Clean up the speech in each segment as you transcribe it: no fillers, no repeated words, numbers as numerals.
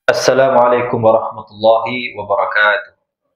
Assalamualaikum warahmatullahi wabarakatuh.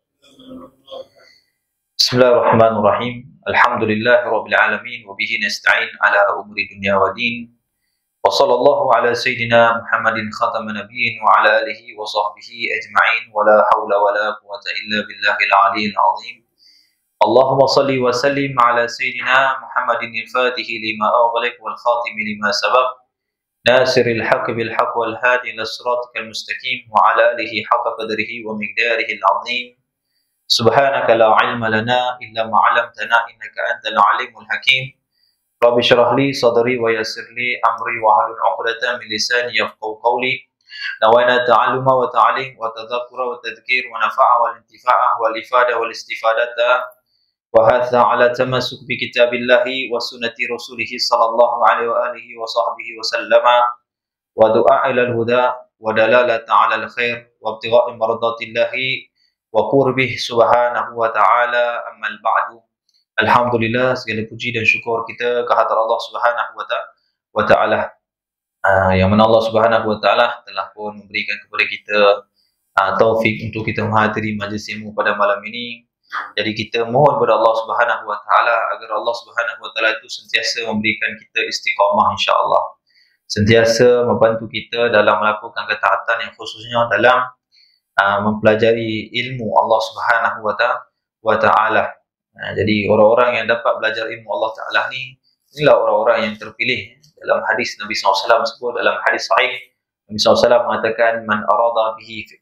Bismillahirrahmanirrahim. Alhamdulillahirabbil alamin wa bihi nasta'in ala umuri dunya wa din. Wa sallallahu ala sayyidina Muhammadin khataman nabiyyin wa ala alihi wa sahbihi ajma'in wa la haula wa la quwwata illa billahil aliyyil azim. Allahumma salli wa sallim ala sayyidina Muhammadin al-Fatihi lima aghlaq wal khatimi lima sabaq. ناصر الحق بالحق والهادي إلى صراطك المستقيم وعلى آله حق قدره ومقداره العظيم سبحانك لا علم لنا إلا ما علمتنا إنك أنت العليم الحكيم رب اشرح لي صدري ويسر لي أمري واحلل عقدة من لساني يفقهوا قولي نوينا التعلم والتعليم والتذكر والتذكير ونفع والانتفاع والإفادة والاستفادة وهذا على تمسك بكتاب الله وسنة رسوله صلى الله عليه وآله وصحبه وسلم ودعاء إلى الهدى ودلالة على الخير وابتغاء مرضات الله وقربه سبحانه وتعالى أما البعد. Alhamdulillah, segala puji dan syukur kita kehadrat Allah Subhanahu wa taala. Yang mana Allah Subhanahu wa taala telah pun memberikan kepada kita taufik untuk kita menghadiri majlis ilmu pada malam ini. Jadi kita mohon kepada Allah Subhanahu wa taala agar Allah Subhanahu wa taala itu sentiasa memberikan kita istiqamah insya-Allah. Sentiasa membantu kita dalam melakukan ketaatan yang khususnya dalam mempelajari ilmu Allah Subhanahu wa taala. Jadi orang-orang yang dapat belajar ilmu Allah taala ni, inilah orang-orang yang terpilih. Dalam hadis Nabi SAW sebut, dalam hadis sahih Nabi SAW mengatakan man arada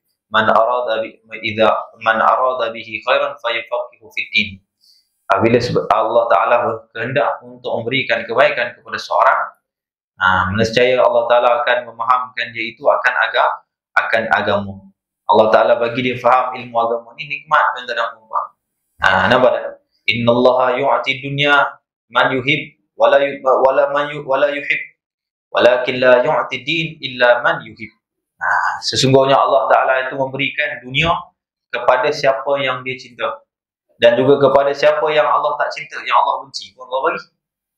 bihi khairan fayafaqihu fid din. Bila Allah Taala berkehendak untuk memberikan kebaikan kepada seorang, nescaya Allah Taala akan memahamkan dia itu akan agama. Allah Taala bagi dia faham ilmu agama ni nikmat dan tak nampak. Nampak? Innallaha yu'ti dunya man yuhib wala yuhib walakin la yu'ti din illa man yuhib. Sesungguhnya Allah Ta'ala itu memberikan dunia kepada siapa yang dia cinta dan juga kepada siapa yang Allah tak cinta, yang Allah benci pun Allah bagi.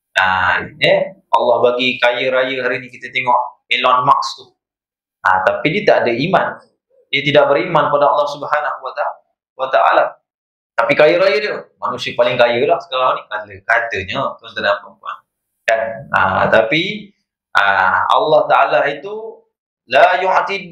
Allah bagi kaya raya hari ni kita tengok Elon Musk tu, tapi dia tak ada iman, dia tidak beriman pada Allah Subhanahu wa Ta'ala, tapi kaya raya dia, manusia paling kaya lah sekarang ni katanya tuan-tuan dan puan-puan kan. Tapi Allah Ta'ala itu la yu'ti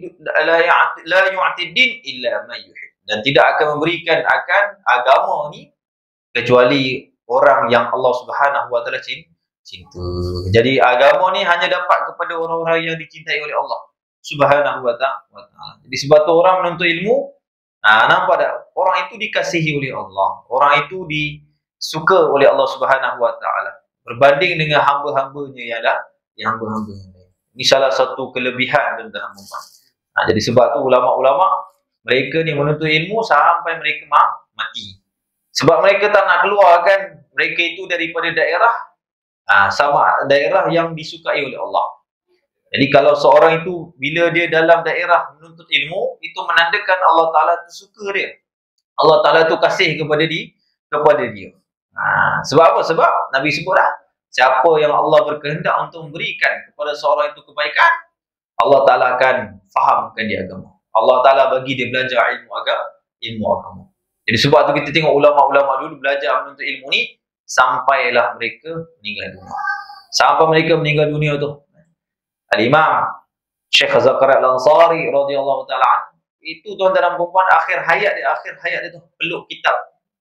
din illa ma yuhib, dan tidak akan memberikan akan agama ni kecuali orang yang Allah Subhanahu wa taala cinta. Jadi agama ni hanya dapat kepada orang-orang yang dicintai oleh Allah Subhanahu wa taala. Jadi sebab tu orang menuntut ilmu, nampak tak? Orang itu dikasihi oleh Allah, orang itu disuka oleh Allah Subhanahu wa taala berbanding dengan hamba-hambanya yang hamba-hambanya. Ini salah satu kelebihan dalam umat. Jadi sebab tu ulama-ulama mereka ni menuntut ilmu sampai mereka mati. Sebab mereka tak nak keluarkan mereka itu daripada daerah sama daerah yang disukai oleh Allah. Jadi kalau seorang itu bila dia dalam daerah menuntut ilmu, itu menandakan Allah Taala tu suka dia. Allah Taala tu kasih kepada dia. Sebab apa? Sebab Nabi sebut dah, siapa yang Allah berkehendak untuk memberikan kepada seorang itu kebaikan, Allah Ta'ala akan fahamkan dia agama. Allah Ta'ala bagi dia belajar ilmu agama. Jadi sebab tu kita tengok ulama-ulama dulu belajar menuntut ilmu ni sampailah mereka meninggal dunia. Sampai mereka meninggal dunia tu, Al-Imam Syekh Zakaria Al-Ansari radhiyallahu ta'ala itu tuan-tuan dan puan-puan akhir hayat dia tu peluk kitab.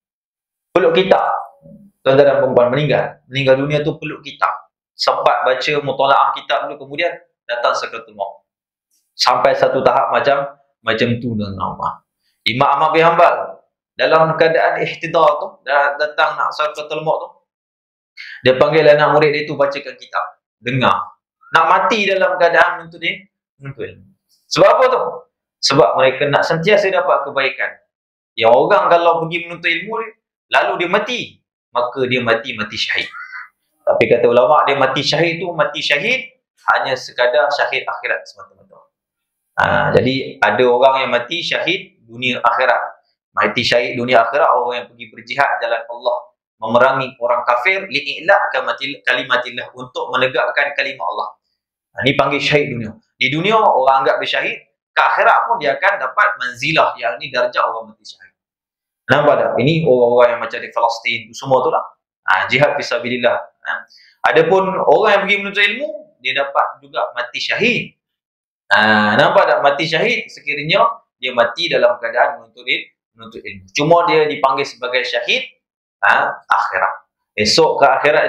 Tuan-tuan dan perempuan meninggal dunia tu peluk kitab, sempat baca mutalaah kitab dulu, kemudian datang sakaratul maut. Sampai satu tahap macam tu dan nama. Imam Ahmad bin Hanbal dalam keadaan ihtidar tu, datang nak sakaratul maut tu, dia panggil anak murid dia tu bacakan kitab, dengar. Nak mati dalam keadaan menuntut ilmu. Sebab apa tu? Sebab mereka nak sentiasa dapat kebaikan. Yang orang kalau pergi menuntut ilmu lalu dia mati, maka dia mati syahid. Tapi kata ulama, dia mati syahid tu mati syahid hanya sekadar syahid akhirat semata-mata. Jadi ada orang yang mati syahid dunia akhirat. Mati syahid dunia akhirat orang yang pergi berjihad jalan Allah, memerangi orang kafir li'ila kalimatillah, untuk menegakkan kalimah Allah. Ini panggil syahid dunia. Di dunia orang anggap dia syahid, ke akhirat pun dia akan dapat manzilah, yakni darjah orang mati syahid. Nampak tak? Ini orang-orang yang macam di Palestin semua tu lah. Jihad fisabilillah. Adapun orang yang pergi menuntut ilmu, dia dapat juga mati syahid. Nampak tak? Mati syahid sekiranya dia mati dalam keadaan menuntut ilmu. Cuma dia dipanggil sebagai syahid akhirat. Esok ke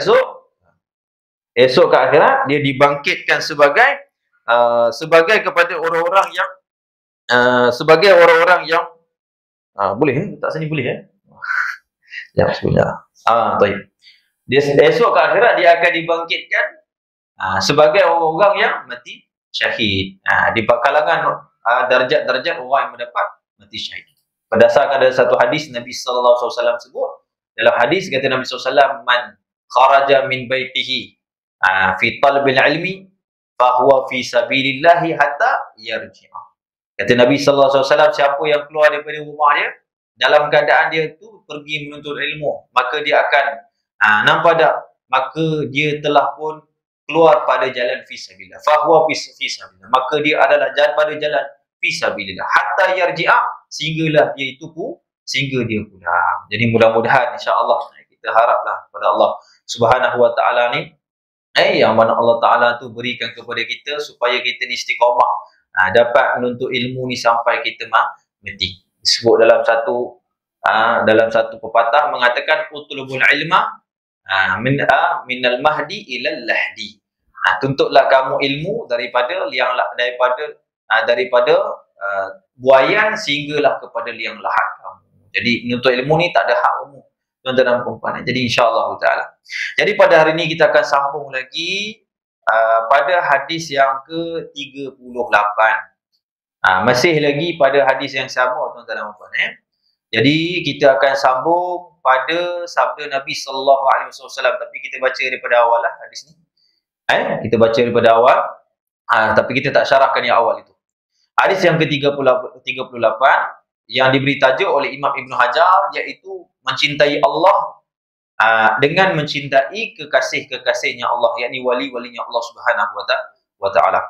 akhirat dia dibangkitkan sebagai kepada orang-orang yang sebagai orang-orang yang boleh tak sini boleh ya bismillah. Baik. Dia esok ke akhirat dia akan dibangkitkan sebagai orang-orang yang mati syahid. Di kalangan darjat-darjat orang yang mendapat mati syahid. Berdasarkan ada satu hadis Nabi sallallahu alaihi wasallam sebut, dalam hadis kata Nabi sallallahu alaihi wasallam, man kharaja min baitihi fi talbil ilmi fa huwa fi sabilillah hatta yarji'a. Kata Nabi sallallahu alaihi wasallam, siapa yang keluar daripada rumah dia dalam keadaan dia tu pergi menuntut ilmu, maka dia akan nampak tak, maka dia telah pun keluar pada jalan fisabilillah. Fa huwa fi sabilillah, maka dia adalah jalan pada jalan fisabilillah hatta yarji'a, sehinggalah dia itu sehingga dia pulang. Jadi mudah-mudahan insya-Allah kita haraplah pada Allah Subhanahu wa taala ni yang mana Allah Taala tu berikan kepada kita supaya kita ni istiqamah dapat menuntut ilmu ni sampai kita mati. Disebut dalam satu pepatah mengatakan utlubul ilma minal mahdi ilal lahdi. Tuntutlah kamu ilmu daripada buayan sehinggalah kepada liang lahat kamu. Jadi menuntut ilmu ni tak ada hak umum, tuan-tuan dan puan-puan. Jadi insya-Allah taala. Jadi pada hari ini kita akan sambung lagi pada hadis yang ke-38. Masih lagi pada hadis yang sama, tuan-tuan dan puan-puan. Jadi kita akan sambung pada sabda Nabi sallallahu alaihi wasallam, tapi kita baca daripada awal lah hadis ni. Kita baca daripada awal, tapi kita tak syarahkan yang awal itu. Hadis yang ke-38 yang diberi tajuk oleh Imam Ibn Hajar, iaitu mencintai Allah dengan mencintai kekasih-kekasihnya Allah, yakni wali-walinya Allah Subhanahu wa taala.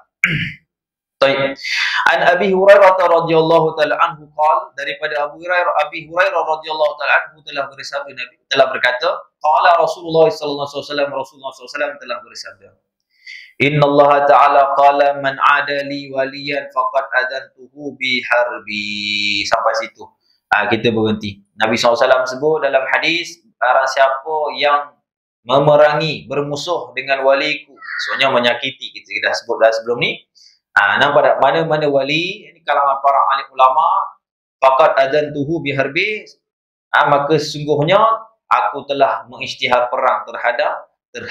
Baik. An Abi Hurairah radhiyallahu taala anhu qala, daripada Abi Hurairah radhiyallahu taala anhu telah berkata, qala Rasulullah sallallahu alaihi wasallam, Rasulullah sallallahu alaihi wasallam telah bersabda, Inna Allah Ta'ala qala man adali waliyan faqad adantuhu biharbi. Sampai situ kita berhenti. Nabi SAW sebut dalam hadis, barang siapa yang memerangi, bermusuh dengan waliku, maksudnya menyakiti, kita dah sebut dah sebelum ni. Nampak tak? Mana-mana wali, ini kalangan para alim ulama, faqad adantuhu biharbi, maka sesungguhnya aku telah mengisytihar perang terhadapnya.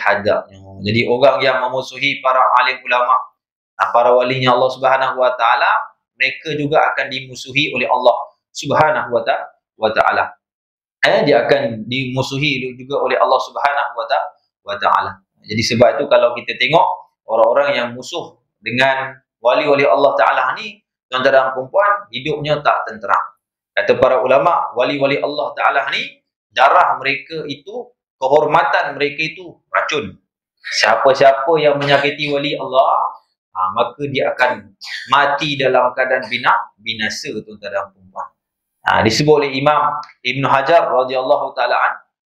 Jadi orang yang memusuhi para alim ulama, para walinya Allah Subhanahu wa taala, mereka juga akan dimusuhi oleh Allah Subhanahu wa taala. Dia akan dimusuhi juga oleh Allah Subhanahu wa taala. Jadi sebab itu kalau kita tengok orang-orang yang musuh dengan wali-wali Allah taala ni, tuan-tuan dan puan-puan, hidupnya tak tenteram. Kata para ulama, wali-wali Allah taala ni, darah mereka itu, kehormatan mereka itu racun. Siapa-siapa yang menyakiti wali Allah, maka dia akan mati dalam keadaan binasa, tuan-tuan dan puan-puan. Disebut oleh Imam Ibn Hajar radhiyallahu taala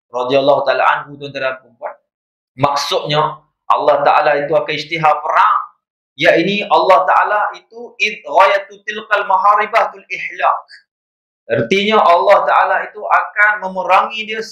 anhu, tuan-tuan dan puan-puan. Maksudnya Allah Taala itu akan isytihar perang, yakni Allah Taala itu id ghayatu tilqal maharibatul ihlak. Artinya Allah Taala itu akan memerangi dia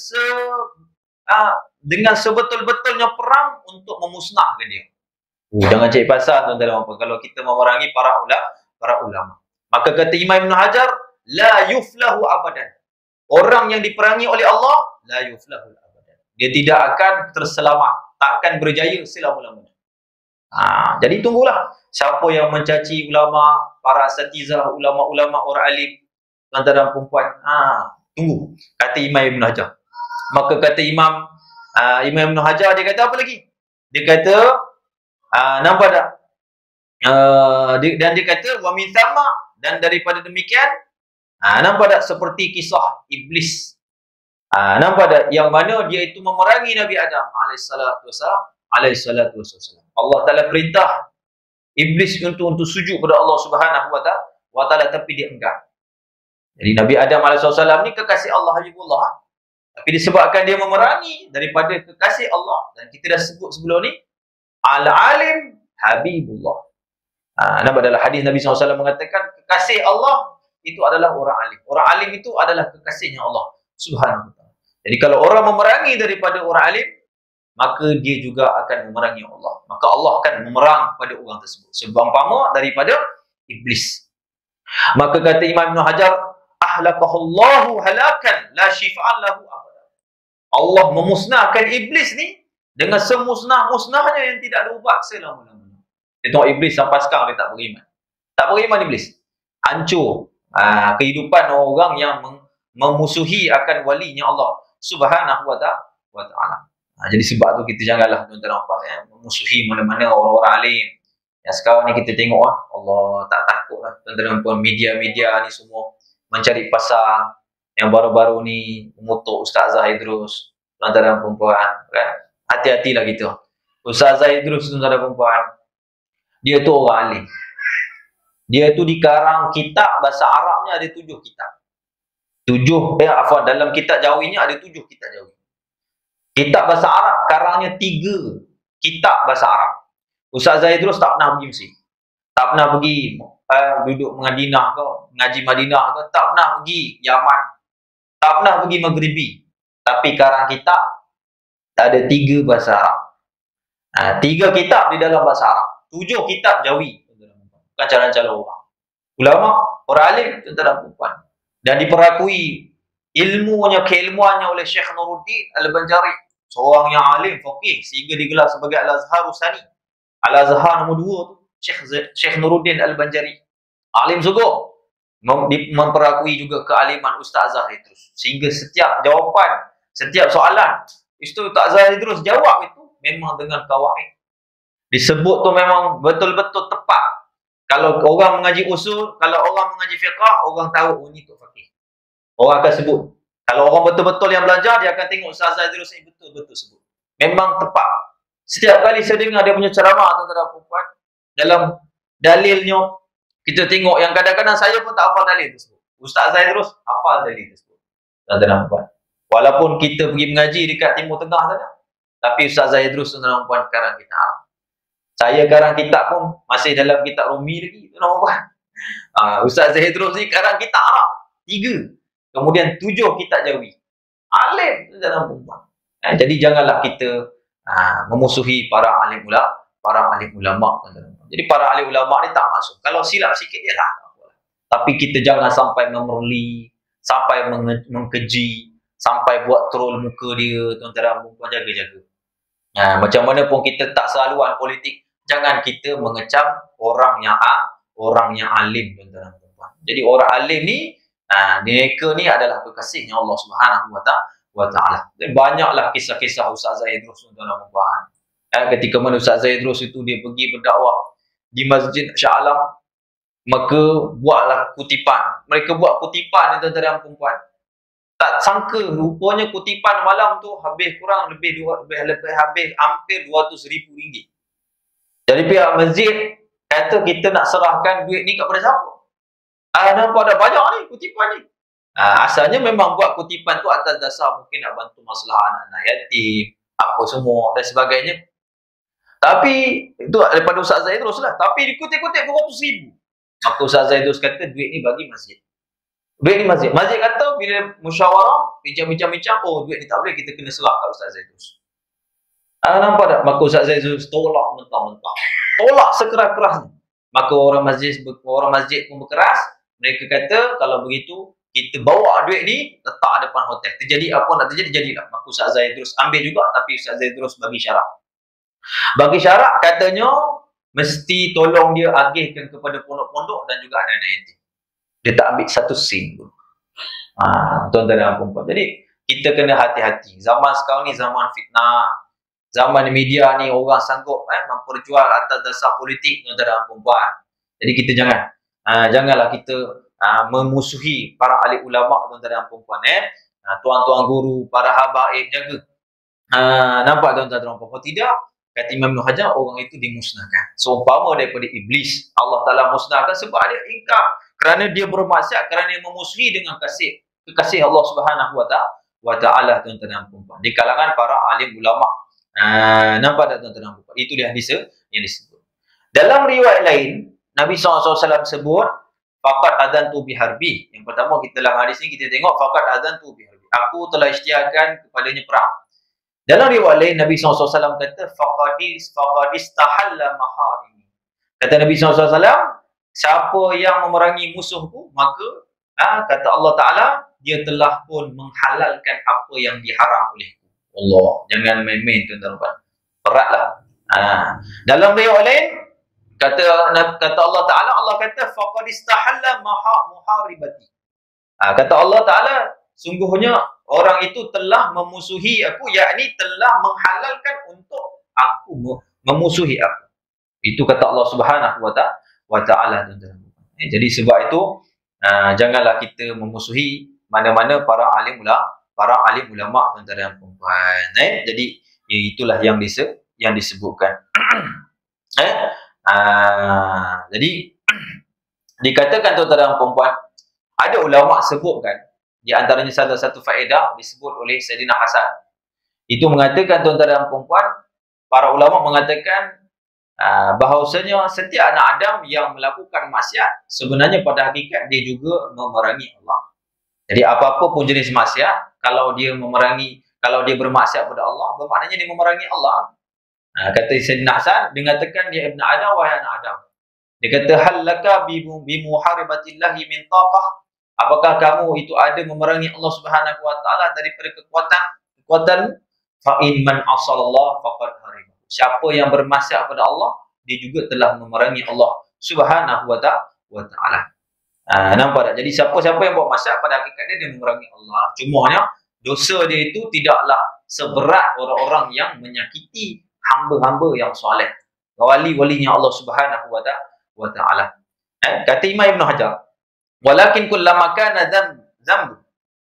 dengan sebetul-betulnya perang untuk memusnahkan dia. Jangan cari pasal, tuan-tuan dan puan-puan, kalau kita memerangi para ulama. Maka kata Imam Ibn Hajar, la yuflahu abadan. Orang yang diperangi oleh Allah, la yuflahu abadan. Dia tidak akan terselamat, tak akan berjaya selama-lamanya. Jadi tunggulah siapa yang mencaci ulama, para asatizah, ulama-ulama, orang alim, tuan-tuan dan puan-puan. Tunggu, kata Imam Ibn Hajar. Maka kata Imam Ibn Hajar, dia kata apa lagi? Dia kata, nampak tak? Dan dia kata, wa min thamma, dan daripada demikian, nampak tak, seperti kisah iblis. Nampak tak, yang mana dia itu memerangi Nabi Adam alaihissalatu wassalam. Allah Ta'ala perintah iblis untuk sujud kepada Allah Subhanahu wa ta'ala, tapi dia enggan. Jadi Nabi Adam alaihissalam ni kekasih Allah, Habibullah. Tapi disebabkan dia memerangi daripada kekasih Allah, dan kita dah sebut sebelum ni, al-alim Habibullah. Nampak dalam hadis Nabi SAW mengatakan kekasih Allah itu adalah orang alim. Orang alim itu adalah kekasihnya Allah Subhanahu wa ta'ala. Jadi kalau orang memerangi daripada orang alim, maka dia juga akan memerangi Allah. Maka Allah akan memerang pada orang tersebut, seumpama daripada iblis. Maka kata Imam Ibn Hajar, ahlakahullahu halakan la syifa'an lahu abada. Allah memusnahkan iblis ni dengan semusnah-musnahnya yang tidak ada ubat selama-lamanya. Kita tengok iblis sampai sekarang dia tak beriman. Tak beriman iblis. Hancur kehidupan orang yang memusuhi akan walinya Allah Subhanahu wa ta'ala. Jadi sebab tu kita janganlah tuan-tuan memusuhi mana-mana orang-orang alim. Yang sekarang ni kita tengok Allah tak takut lah tuan-tuan puan, media-media ni semua mencari pasal. Yang baru-baru ni mengutuk Ustazah Idrus, tuan-tuan dan perempuan, kan? Hati-hatilah kita. Ustazah Idrus, tuan-tuan dan perempuan, dia tu orang alim. Dia tu dikarang kitab bahasa Arabnya ada 7 kitab. Dalam kitab Jawinya ada 7 kitab Jawi. Kitab bahasa Arab karangnya 3 kitab bahasa Arab. Ustazah Idrus tak pernah pergi Mesir. Tak pernah pergi duduk Madinah ke, ngaji Madinah ke, tak pernah pergi Yaman. Tak pernah pergi Maghribi. Tapi karang kitab ada 3 bahasa Arab. 3 kitab di dalam bahasa Arab. 7 kitab Jawi. Bukan calon-calon orang. Ulama, orang alim, tuan-tuan dan perempuan. Dan diperakui keilmuannya oleh Syekh Nuruddin Al-Banjari. Seorang yang alim, faqih, sehingga digelar sebagai Al-Azhar Usani. Al-Azhar nombor 2 tu, Syekh Nuruddin Al-Banjari. Alim sungguh. Memperakui juga kealiman Ustazah Idrus. Sehingga setiap jawapan, setiap soalan, Ustazah Idrus jawab itu memang dengan kawaid. Disebut tu memang betul-betul tepat. Kalau orang mengaji usul, kalau orang mengaji fiqah, orang tahu ini tu faqih. Orang akan sebut. Kalau orang betul-betul yang belajar, dia akan tengok Ustazah Idrus ini betul-betul sebut. Memang tepat. Setiap kali saya dengar dia punya ceramah tuan-tuan perempuan, dalam dalilnya, kita tengok yang kadang-kadang saya pun tak hafal dalil tersebut. Ustazah Idrus hafal dalil tersebut. Tuan-tuan perempuan. Walaupun kita pergi mengaji dekat Timur Tengah sana, tapi Ustazah Idrus tuan-tuan perempuan karang kita Arab. Saya karang kitab pun masih dalam kitab Rumi lagi, tuan-tuan perempuan. Ustazah Idrus ni karang kitab Arab 3. Kemudian 7 kitab Jawi. Alim tuan-tuan perempuan. Jadi janganlah kita memusuhi para alim ulama, tuan-tuan. Jadi para alim ulama ni tak masuk. Kalau silap sikit dia lah. Tapi kita jangan sampai memerli, sampai mengkeji, sampai buat troll muka dia, tuan-tuan perempuan, jaga-jaga. Macam mana pun kita tak selaluan politik, jangan kita mengecam orang yang alim, tuan-tuan perempuan. Jadi orang alim ni, mereka ni adalah kekasihnya Allah Subhanahu wa ta'ala. Banyaklah kisah-kisah Ustazah Idrus, tuan-tuan dan puan. Ketika mana Ustazah Idrus itu dia pergi berdakwah di Masjid Shah Alam, maka buatlah kutipan. Mereka buat kutipan, tuan-tuan dan puan. Tak sangka rupanya kutipan malam tu habis kurang lebih hampir 200,000 ringgit. Jadi pihak masjid kata kita nak serahkan duit ni kepada siapa? Nampak dah banyak ni kutipan ni. Asalnya memang buat kutipan tu atas dasar mungkin nak bantu masalah anak-anak yatim, apa semua dan sebagainya. Tapi itu daripada Ustazah Idrus lah. Tapi dikutip-kutip 200,000. Maka Ustazah Idrus kata duit ni bagi masjid. Duit ni masjid. Masjid kata bila musyawarah, bincang-bincang, duit ni tak boleh, kita kena serah kat Ustazah Idrus. Nampak tak? Maka Ustazah Idrus tolak mentah-mentah. Tolak sekeras-kerasnya. Maka orang masjid pun berkeras. Mereka kata kalau begitu kita bawa duit ni letak depan hotel. Terjadi apa nak terjadi, jadilah. Maka Ustazah Idrus ambil juga, tapi Ustazah Idrus bagi syarat. Bagi syarat katanya mesti tolong dia agihkan kepada pondok-pondok dan juga anak-anak yatim. Dia tak ambil 1 sen pun. Tuan-tuan dan puan. Jadi kita kena hati-hati. Zaman sekarang ni zaman fitnah. Zaman media ni orang sanggup memperjual atas dasar politik, tuan-tuan dan puan. Jadi kita janganlah kita memusuhi para ahli ulama, tuan-tuan dan puan. Tuan-tuan guru, para habaib, jaga. Nampak tuan-tuan dan puan? Tidak, kata Imam Ibn Hajar, orang itu dimusnahkan. Seumpama daripada iblis, Allah Ta'ala musnahkan sebab dia ingkar kerana dia bermaksiat, kerana dia memusuhi dengan kekasih Allah Subhanahu wa taala, tuan-tuan dan puan-puan, di kalangan para alim ulama. Nampak tak tuan-tuan dan puan-puan? Itu yang disebut. Dalam riwayat lain, Nabi SAW sebut faqad adantu biharbi. Yang pertama, kita dalam hadis ni kita tengok faqad adantu biharbi, aku telah isytiharkan kepadanya perang. Dalam riwayat lain, Nabi SAW kata faqadistahalla maharimi. Kata Nabi SAW, siapa yang memerangi musuhku, maka kata Allah Ta'ala, dia telah pun menghalalkan apa yang diharam olehku. Allah, jangan main-main tuan-tuan. Beratlah. Dalam riwayat lain, kata Allah Ta'ala, Allah kata faqad istahalla muharibati. Kata Allah Ta'ala, sungguhnya orang itu telah memusuhi aku, yakni telah menghalalkan untuk aku memusuhi aku. Itu kata Allah Subhanahu wa taala. Jadi sebab itu janganlah kita memusuhi mana-mana para alim ulama, tuan-tuan dan puan-puan. Jadi itulah yang disebutkan. Jadi dikatakan, tuan-tuan dan puan-puan, ada ulama sebutkan, di antaranya salah satu faedah disebut oleh Sayyidina Hasan. Itu mengatakan, tuan-tuan dan puan-puan, para ulama mengatakan bahawasanya setiap anak Adam yang melakukan maksiat, sebenarnya pada hakikat dia juga memerangi Allah. Jadi apa-apa pun jenis maksiat, kalau dia bermaksiat pada Allah, bermaknanya dia memerangi Allah. Kata Sayyidina Hasan, dia mengatakan, dia Ibn Adam, wahai anak Adam. Dia kata, hallaka bimuharibatillahi min taqah. Apakah kamu itu ada memerangi Allah Subhanahu wa taala daripada kekuatan? Fa in man asallallah faqad harib. Siapa yang bermaksiat pada Allah, dia juga telah memerangi Allah Subhanahu wa taala. Nampak tak? Jadi siapa-siapa yang buat maksiat, pada hakikatnya dia memerangi Allah. Cumanya dosa dia itu tidaklah seberat orang-orang yang menyakiti hamba-hamba yang soleh, wali-walinya Allah Subhanahu wa taala. Kata Imam Ibn Hajar, walakin kullama kana dzambu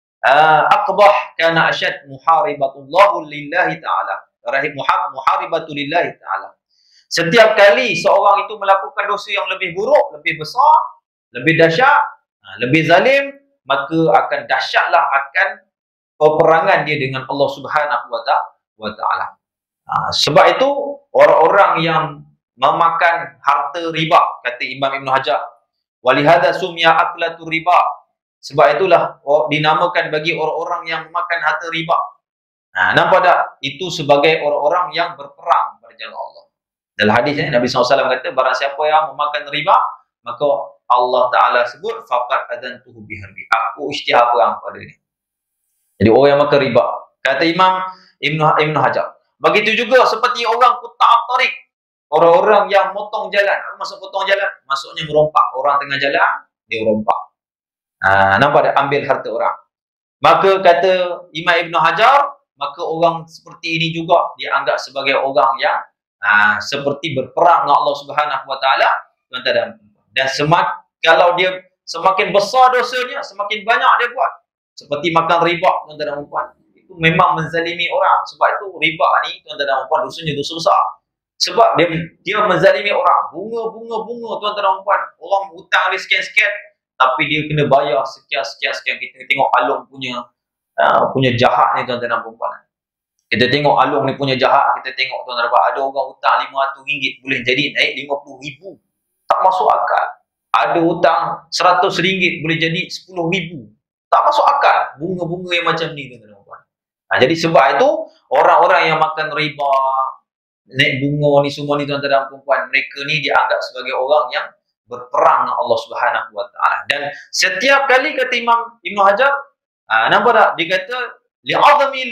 aqbah kana ashad muharibatullahu lillahi ta'ala. Muharibatu lillahi ta'ala. Setiap kali seorang itu melakukan dosa yang lebih buruk, lebih besar, lebih dahsyat, lebih zalim, maka akan dahsyatlah akan peperangan dia dengan Allah Subhanahu wa taala. Sebab itu orang-orang yang memakan harta riba, kata Imam Ibn Hajar, walihada sumya aklatu riba, sebab itulah dinamakan bagi orang-orang yang memakan harta riba. Nampak tak? Itu sebagai orang-orang yang berperang pada jalan Allah. Dalam hadis ini Nabi SAW kata, barang siapa yang memakan riba, maka Allah Ta'ala sebut faqad adantuhu biharbi, aku isytihar perang pada dia. Jadi orang yang makan riba, kata Imam Ibn Hajar, begitu juga seperti orang quta'at tariq, orang-orang yang motong jalan. Maksud potong jalan, maksudnya merompak. Orang tengah jalan, dia rompak. Nampak tak? Ambil harta orang. Maka kata Imam Ibn Hajar, maka orang seperti ini juga dianggap sebagai orang yang seperti berperang dengan Allah Subhanahu wa taala. Dan kalau dia semakin besar dosanya, semakin banyak dia buat. Seperti makan riba, tuan-tuan dan puan, itu memang menzalimi orang. Sebab itu riba ni, tuan-tuan dan puan, dosanya dosa besar. Sebab dia menzalimi orang. Bunga, tuan-tuan dan puan. Orang hutang dia sekian-sekian, tapi dia kena bayar sekian. Kita tengok Along punya jahat ni, tuan-tuan dan puan. Kita tengok Along ni punya jahat. Kita tengok, tuan-tuan dan puan, ada orang hutang RM500 boleh jadi naik RM50,000. Tak masuk akal. Ada hutang RM100 boleh jadi RM10,000. Tak masuk akal. Bunga-bunga yang macam ni, tuan-tuan dan puan. Jadi sebab itu orang-orang yang makan riba, naik bunga ni semua ni, tuan-tuan dan puan, mereka ni dianggap sebagai orang yang berperang dengan Allah Subhanahu wa taala. Dan setiap kali, kata Imam Ibn Hajar, nampak tak? Dia kata li'azami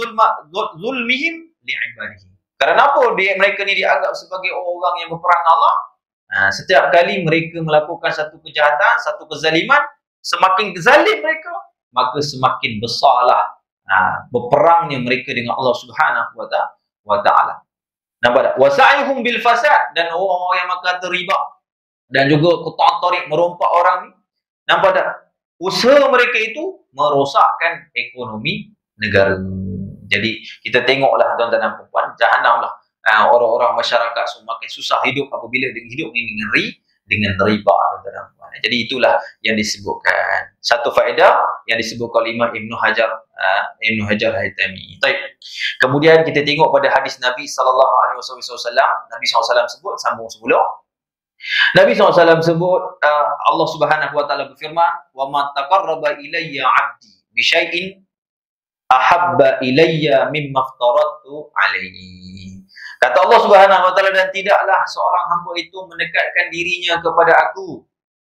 zulmihim li'ibadihi. Kerana apa mereka ni dianggap sebagai orang yang berperang dengan Allah? Setiap kali mereka melakukan satu kejahatan, satu kezaliman, semakin zalim mereka, maka semakin besarlah berperangnya mereka dengan Allah Subhanahu wa taala. Nampak tak? Wasa'ihum bil fasad, dan orang-orang yang makan riba dan juga quta'at tariq, merompak orang ni, nampak tak? Usaha mereka itu merosakkan ekonomi negara. Jadi kita tengoklah, tuan-tuan dan puan, jahanamlah orang-orang masyarakat makin susah hidup apabila dia hidup ni dengan dengan riba, tuan-tuan. Jadi itulah yang disebutkan. Satu faedah yang disebutkan oleh Imam Ibnu Hajar Al-Haytami. Baik. Kemudian kita tengok pada hadis Nabi sallallahu alaihi wasallam. Nabi SAW sebut, sambung sebelum. Nabi SAW sebut, Allah Subhanahu wa taala berfirman, "Wa ma taqarraba ilayya 'abdi bi syai'in ahabba ilayya mimma aftaratu alaihi." Kata Allah Subhanahu wa taala, dan tidaklah seorang hamba itu mendekatkan dirinya kepada aku.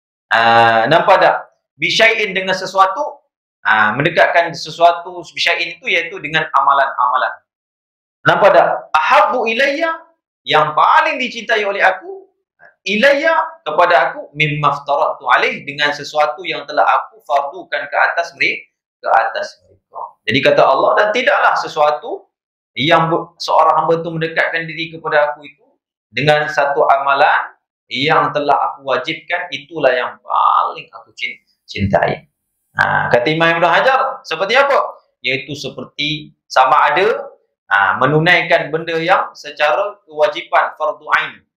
Nampak tak? Bisyai'in dengan sesuatu, mendekatkan sesuatu bisyai'in itu iaitu dengan amalan-amalan. Nampak tak? Ahabbu ilayya, yang paling dicintai oleh aku, ilayya, kepada aku, mimma aftaratu alaih, dengan sesuatu yang telah aku fardukan ke atas mereka. Jadi kata Allah, dan tidaklah sesuatu yang seorang hamba itu mendekatkan diri kepada aku itu dengan satu amalan yang telah aku wajibkan, itulah yang paling aku cintai. Kata Imam Ibnu Hajar, seperti apa? Iaitu seperti sama ada menunaikan benda yang secara kewajipan fardu ain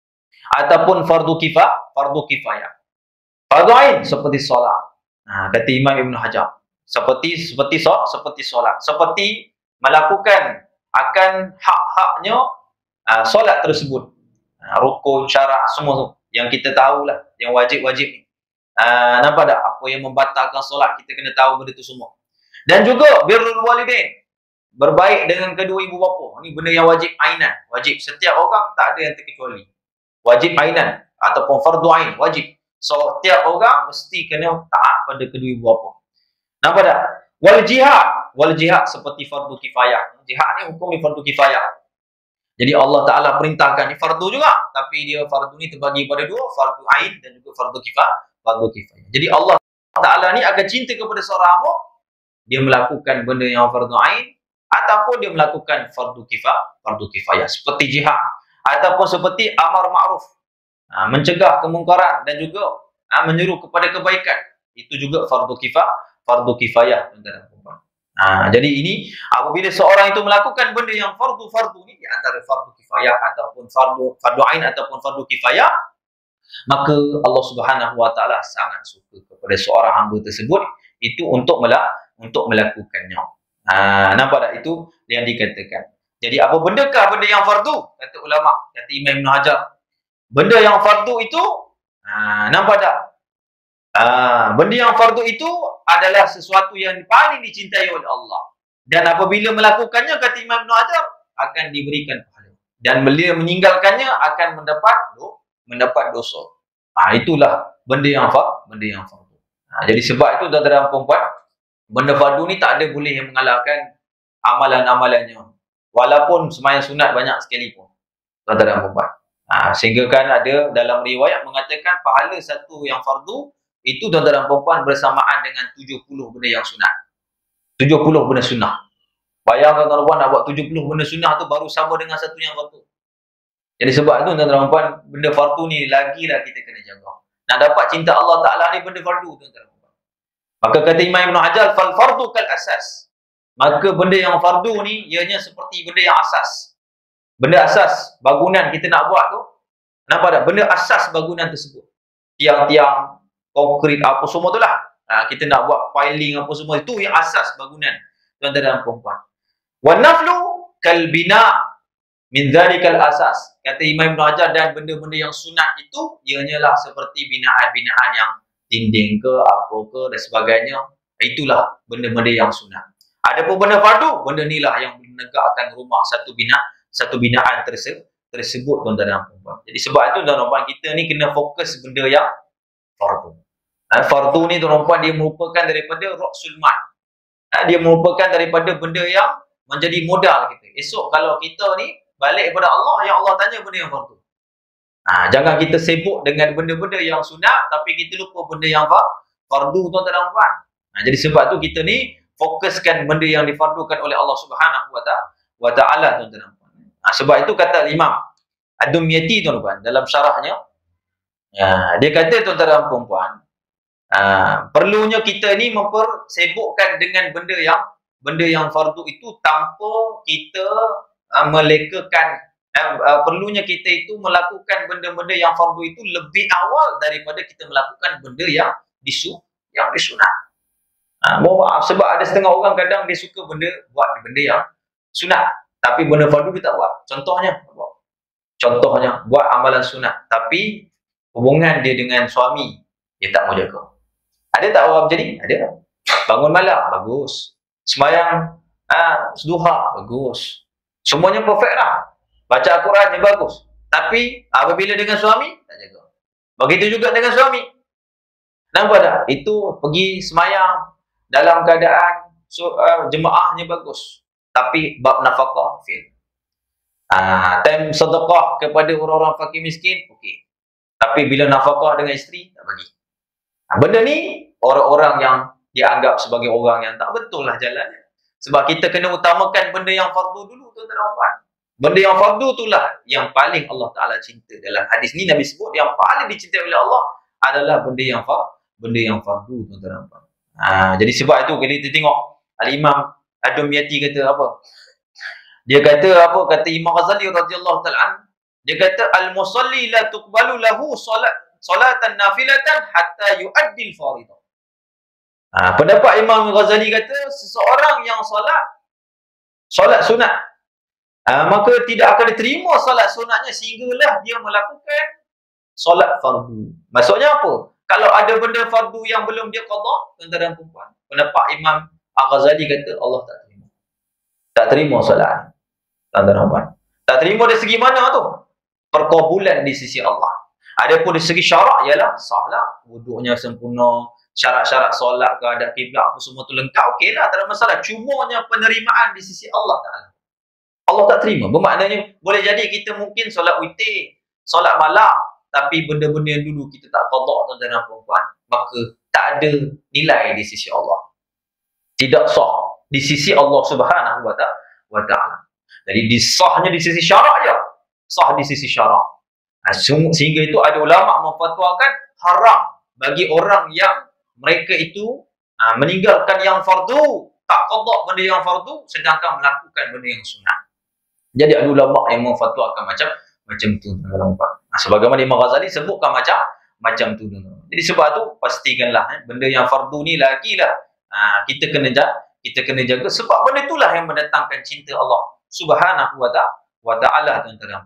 ataupun fardu kifayah. Fardu ain seperti solat. Kata Imam Ibnu Hajar, seperti solat, seperti melakukan akan hak-haknya solat tersebut. Rukun, syarat, semua yang kita tahulah, yang wajib-wajib ni. Nampak tak? Apa yang membatalkan solat, kita kena tahu benda tu semua. Dan juga birrul walidain, berbaik dengan kedua ibu bapa. Ni benda yang wajib ainan, wajib. Setiap orang tak ada yang terkecuali. Wajib ainan ataupun fardu ain, wajib. So, setiap orang mesti kena taat pada kedua ibu bapa. Nampak tak? Wal jihad seperti fardu kifayah. Jihad ni hukum ni fardu kifayah. Jadi Allah Ta'ala perintahkan, ni fardu juga, tapi dia fardu ni terbagi pada dua, fardu ain dan juga fardu kifayah. Jadi Allah Ta'ala ni akan cinta kepada seorang hamba, dia melakukan benda yang fardu ain ataupun dia melakukan fardu kifayah, seperti jihad ataupun seperti amar ma'ruf, mencegah kemungkaran dan juga menyeru kepada kebaikan. Itu juga fardu kifayah, tuan-tuan. Jadi ini apabila seorang itu melakukan benda yang fardu ni, di antara fardu kifayah ataupun fardu ain ataupun fardu kifayah, maka Allah Subhanahu wa taala sangat suka kepada seorang hamba tersebut itu untuk melakukannya. Nampak tak? Itu yang dikatakan. Jadi apa bendakah benda yang fardu? Kata ulama, kata Imam Ibn Hajar, benda yang fardu itu, nampak tak? Benda yang fardu itu adalah sesuatu yang paling dicintai oleh Allah. Dan apabila melakukannya, kata Imam Ibn Hajar, akan diberikan pahala. Dan bila meninggalkannya akan mendapat dosa. Itulah benda yang fardu. Jadi sebab itu, tuan-tuan dan puan-puan, benda fardu ni tak ada boleh yang mengalahkan amalan-amalannya. Walaupun sembahyang sunat banyak sekalipun, tuan-tuan dan puan-puan. Sehingga kan ada dalam riwayat mengatakan pahala satu yang fardu itu, tuan-tuan dan puan-puan, bersamaan dengan 70 benda yang sunat. 70 benda sunnah. Bayangkan tuan-tuan dan puan, nak buat 70 benda sunnah tu baru sama dengan satu yang fardu. Jadi sebab tu, tuan-tuan dan puan, benda fardu ni lagilah kita kena jaga. Nak dapat cinta Allah Ta'ala ni benda fardu, tuan-tuan dan puan. Maka kata Imam Ibn Hajar, fal fardu kal asas. Maka benda yang fardu ni ianya seperti benda yang asas. Benda asas bangunan kita nak buat tu, nampak tak? Benda asas bangunan tersebut, tiang-tiang, konkrit, apa semua tu lah. Kita nak buat piling apa semua, itu yang asas bangunan, tuan-tuan dan puan-puan. Wa naflu kal bina min dzalikal asas. Kata Imam Ibn Hajar, dan benda-benda yang sunat itu ianya lah seperti binaan-binaan yang dinding ke, apa ke dan sebagainya. Itulah benda-benda yang sunat. Adapun benda fardu, benda inilah yang menegakkan rumah satu binaan tersebut, tuan-tuan dan puan-puan. Jadi sebab itu, tuan-tuan dan puan, kita ni kena fokus benda yang fardu. Fardu ni, tuan-tuan dan puan, dia merupakan daripada ra'sul mal. Dia merupakan daripada benda yang menjadi modal kita. Esok kalau kita ni balik kepada Allah, yang Allah tanya benda yang fardu. Jangan kita sibuk dengan benda-benda yang sunat tapi kita lupa benda yang fardu, tuan-tuan dan puan. Jadi sebab tu kita ni fokuskan benda yang difardukan oleh Allah Subhanahu wa taala, tuan-tuan dan puan. Sebab itu kata Imam Ad-Dumyati, tuan-tuan, dalam syarahnya, dia kata, tuan-tuan dan puan-puan, perlunya kita ni mempersibukkan dengan benda yang fardu itu tanpa kita melekakan perlunya kita itu melakukan benda-benda yang fardu itu lebih awal daripada kita melakukan benda yang disunat. Mohon maaf, sebab ada setengah orang kadang dia suka buat benda yang sunat, tapi benda fardu dia tak buat. Contohnya buat amalan sunat, tapi hubungan dia dengan suami dia tak mau jaga. Ada tak orang macam ni? Ada. Bangun malam, bagus. Sembahyang duha, bagus. Semuanya perfect lah. Baca Al-Quran dia bagus. Tapi apabila dengan suami, tak jaga. Begitu juga dengan suami. Nampak tak? Itu pergi sembahyang dalam keadaan jemaahnya bagus. Tapi bab nafkah, fail. Time sedekah kepada orang-orang fakir miskin, okey. Tapi bila nafkah dengan isteri, tak bagi. Benda ni, orang-orang yang dianggap sebagai orang yang tak betul lah jalannya. Sebab kita kena utamakan benda yang fardu dulu, tuan-tuan dan puan. Benda yang fardu itulah yang paling Allah Ta'ala cinta. Dalam hadis ni Nabi sebut yang paling dicintai oleh Allah adalah benda yang fardu, tuan-tuan dan puan. Jadi sebab itu kalau kita tengok Al-Imam Ad-Dumyati kata apa? Dia kata apa? Kata Imam Ghazali radhiyallahu ta'ala, dia kata al-musalli la tuqbalu lahu salatan nafilatan hatta yu'addil faridah. Pendapat Imam Ghazali kata seseorang yang solat sunat, maka tidak akan diterima solat sunatnya sehinggalah dia melakukan solat fardu. Maksudnya apa? Kalau ada benda fardu yang belum dia qada, tuan-tuan dan puan, pendapat Imam Al-Ghazali kata Allah tak terima solat. Tuan-tuan dan puan, tak terima dari segi mana tu? Perkabulan di sisi Allah. Adapun dari segi syarak ialah sahlah, wuduknya sempurna, syarat-syarat solat, keadaan kiblat apa semua tu lengkap, okeylah, tak ada masalah. Cumanya penerimaan di sisi Allah Taala, Allah tak terima. Bermaknanya boleh jadi kita mungkin solat witir, solat malam, tapi benda-benda yang dulu kita tak qada, tuan-tuan dan puan, maka tak ada nilai di sisi Allah. Tidak sah di sisi Allah Subhanahu wa Ta'ala. Jadi disahnya di sisi syarak je. Sah di sisi syarak. Sehingga itu ada ulama memfatwakan haram bagi orang yang mereka itu meninggalkan yang fardu, tak qada benda yang fardu sedangkan melakukan benda yang sunat. Jadi ada ulama yang memfatwakan macam tu dalam sebagaimana Imam Ghazali sebutkan macam tu. Jadi sebab tu pastikanlah benda yang fardu ni lagilah kita kena jaga sebab benda itulah yang mendatangkan cinta Allah Subhanahu wa Ta'ala, tuan-tuan.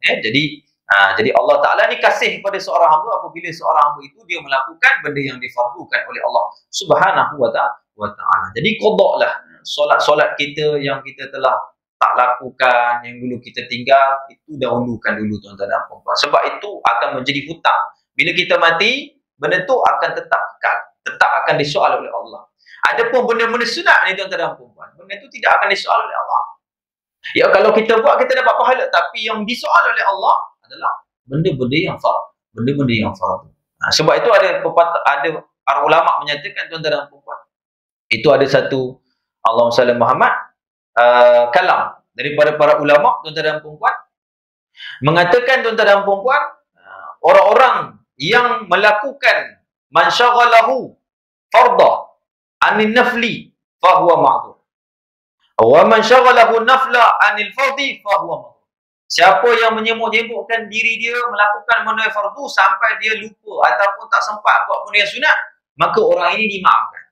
Jadi Allah Ta'ala ni kasih kepada seorang hamba apabila seorang hamba itu dia melakukan benda yang difardukan oleh Allah Subhanahu wa Ta'ala. Jadi qadaklah solat-solat kita yang kita telah tak lakukan, yang dulu kita tinggal, itu dahulukan dulu, tuan-tuan dan puan. Sebab itu akan menjadi hutang. Bila kita mati, benda tu akan tetap kekal, tetap akan disoal oleh Allah. Adapun benda-benda sunat ni, tuan-tuan dan puan, benda tu tidak akan disoal oleh Allah. Ya, kalau kita buat kita dapat pahala, tapi yang disoal oleh Allah adalah benda-benda yang fardu. Sebab itu ada para ulama menyatakan, tuan-tuan dan puan, itu ada satu Allahumma salli Muhammad kalam daripada para ulama, tuan-tuan dan puan, mengatakan, tuan-tuan dan puan, orang-orang yang melakukan man syaghalahu farda anin nafli fahuwa ma'dzur. Wa man syaghalahu nafla anil fardhi fahuwa ma'dzur. Siapa yang menyibukkan diri dia melakukan benda fardu sampai dia lupa ataupun tak sempat buat benda yang sunat, maka orang ini dimaafkan.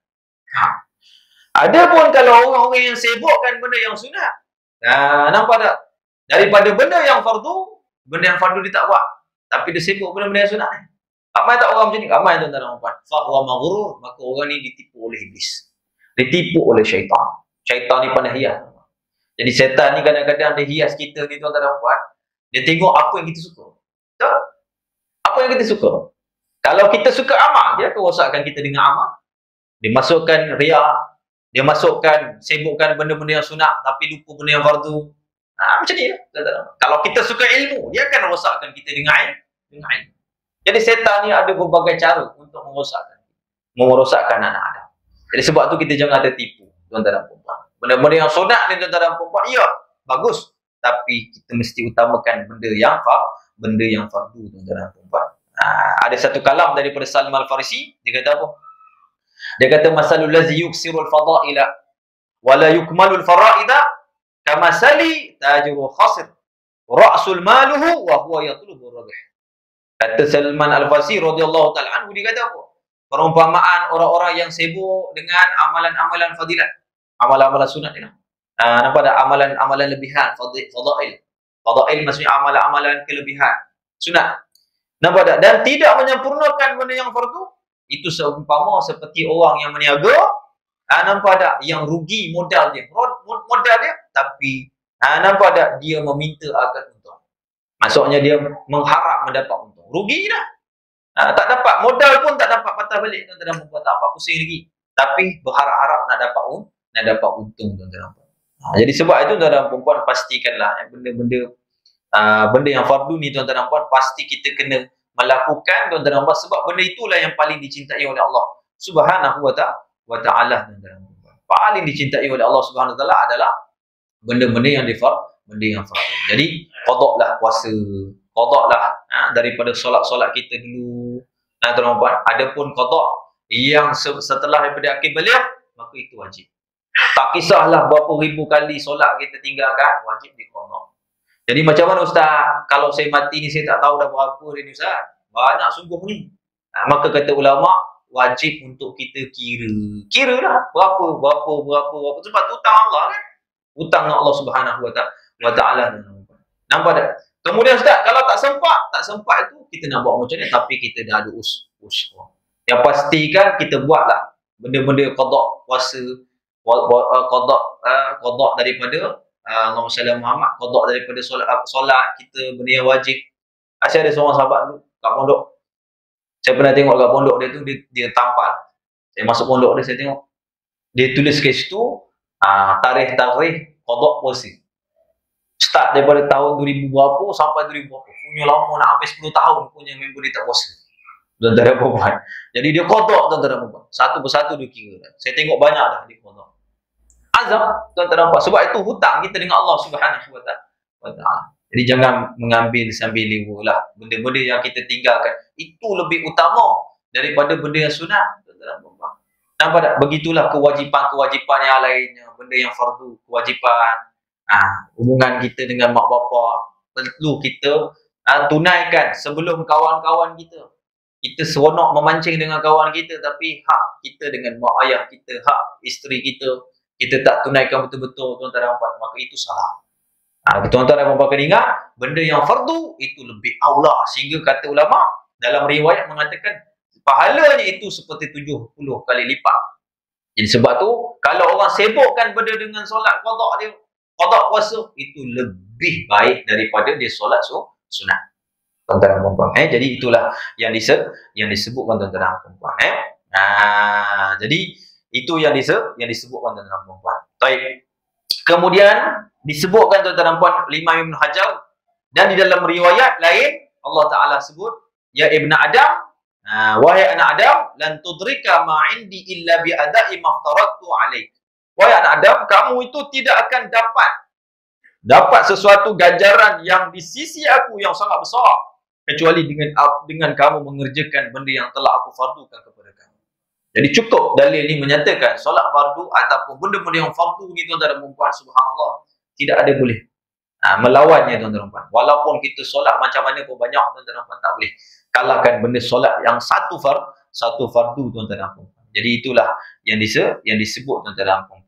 Adapun kalau orang-orang yang sibukkan benda yang sunat, nampak tak? Daripada benda yang fardu dia tak buat, tapi dia sibuk benda-benda yang sunat. Ramai tak orang macam ni? Ramai, tuan-tuan dan puan. Fahuwa maghrur, maka orang ni ditipu oleh iblis. Ditipu oleh syaitan. Syaitan ni pandai hias. Jadi syaitan ni kadang-kadang dia hias kita ni, tuan-tuan dan puan. Dia tengok apa yang kita suka. Betul? Apa yang kita suka. Kalau kita suka amal, dia akan rosakkan kita dengan amal. Dia masukkan riak, dia masukkan, sibukkan benda-benda yang sunat tapi lupa benda yang fardu. Macam ni lah. Kalau kita suka ilmu, dia akan rosakkan kita dengan ilmu. Jadi setan ni ada berbagai cara untuk merosakkan anak Adam. Jadi sebab tu kita jangan tertipu, tuan-tuan dan puan. Benda-benda yang sunat ni, tuan-tuan dan puan, ya, bagus. Tapi kita mesti utamakan benda yang fardu, tuan-tuan dan puan. Ada satu kalam daripada Salman Al-Farisi, dia kata apa? Dia kata masalul ladzi yuksirul fadaila wa la yukmalul faraida kamasali tajru khasir ra'sul maluhu wa huwa yatlubu rabih. Kata Salman Al-Farsi radhiyallahu taala anhu, dia kata apa? Perumpamaan orang-orang yang sibuk dengan amalan-amalan fadilat, amalan-amalan sunat ni. Nampak tak? Amalan-amalan lebihan, fadail. Fadail maksudnya amalan-amalan kelebihan, sunat. Nampak tak? Dan tidak menyempurnakan benda yang fardu, itu seumpama seperti orang yang meniaga, nampak tak? Yang rugi modal dia, tapi nampak tak? Dia meminta akan untung. Maksudnya dia mengharap mendapat untung. Rugi dah. Tak dapat modal pun, tak dapat patah balik, tuan-tuan dan puan, tak dapat pusing lagi. Tapi berharap-harap nak dapat untung, tuan-tuan dan puan. Jadi sebab itu tuan-tuan dan puan, pastikanlah benda yang fardu ni, tuan-tuan dan puan, pasti kita kena melakukan, tuan-tuan dan puan, sebab benda itulah yang paling dicintai oleh Allah Subhanahu wa ta'ala, tuan-tuan dan puan. Paling dicintai oleh Allah Subhanahu wa ta'ala adalah benda-benda yang fardu. Jadi qadaklah puasa, qadaklah daripada solat-solat kita dulu, tuan-tuan dan puan. Adapun qadak yang setelah daripada akhir beliau, maka itu wajib. Tak kisahlah berapa ribu kali solat kita tinggalkan, wajib diqadak. Jadi macam mana ustaz, kalau saya mati ni saya tak tahu dah berapa dia ni ustaz, banyak sungguh ni. Maka kata ulama, wajib untuk kita kira lah berapa, sebab tu hutang Allah kan, hutang Allah Subhanahu wa ta'ala. Nampak tak? Kemudian ustaz, kalau tak sempat itu kita nak buat macam ni, tapi kita dah ada usaha. Yang pastikan kita buatlah benda-benda qadak puasa, qadak daripada Allahumma salli Muhammad, qadak daripada solat kita, benda yang wajib. Saya ada seorang sahabat dulu kat pondok. Saya pernah tengok kat pondok dia tu, dia tampal. Saya masuk pondok dia, saya tengok dia tulis kat situ tarikh qadak puasa. Start daripada tahun 2000 berapa sampai 2000 berapa. Punya lama, nak sampai 10 tahun punya member dia tak puasa. Tuan-tuan dan puan. Jadi dia qadak, tuan-tuan dan puan. Satu persatu dia kira. Saya tengok banyak dah dia qadak. Azam, tuan-tuan dan puan. Sebab itu hutang kita dengan Allah Subhanahu wa ta'ala. Jadi jangan mengambil sambil lewa lah. Benda-benda yang kita tinggalkan, itu lebih utama daripada benda yang sunat, tuan-tuan dan puan. Nampak tak? Begitulah kewajipan-kewajipan yang lainnya. Benda yang fardu, kewajipan. Hubungan kita dengan mak bapak perlu kita tunaikan sebelum kawan-kawan kita. Kita seronok memancing dengan kawan kita, tapi hak kita dengan mak ayah kita, hak isteri kita, kita tak tunaikan betul-betul, tuan-tuan dan puan, maka itu salah. Tuan-tuan dan puan kena ingat, benda yang fardu itu lebih aula, sehingga kata ulama dalam riwayat mengatakan pahalanya itu seperti 70 kali lipat. Jadi sebab tu kalau orang sibukkan benda dengan solat qadak dia, qadak puasa, itu lebih baik daripada dia solat sunat. Tuan-tuan dan puan. Jadi itulah yang disebutkan tuan-tuan dan puan. Jadi itu yang disebutkan tuan-tuan dan puan. Baik. Kemudian disebutkan tuan-tuan dan puan Imam Ibn Hajar, dan di dalam riwayat lain Allah Taala sebut, ya ibnu Adam, wahai anak Adam, lan tudrika ma indi illa bi ada'i ma aftaradtu alaik. Wahai anak Adam, kamu itu tidak akan dapat sesuatu ganjaran yang di sisi aku yang sangat besar, kecuali dengan kamu mengerjakan benda yang telah aku fardukan kepada kamu. Jadi cukup dalil ini menyatakan solat fardu ataupun benda-benda yang fardu ni, tuan-tuan dan puan, subhanallah, tidak ada boleh melawannya, tuan-tuan dan puan. Walaupun kita solat macam mana pun banyak, tuan-tuan dan puan, tak boleh kalahkan benda solat yang satu fardu, tuan-tuan dan puan. Jadi itulah yang disebut, tuan-tuan dan puan.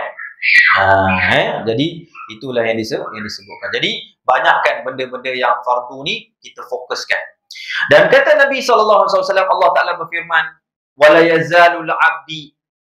Jadi itulah yang disebutkan. Jadi banyakkan benda-benda yang fardu ni kita fokuskan. Dan kata Nabi SAW, Allah Ta'ala berfirman, wala yazalul abdi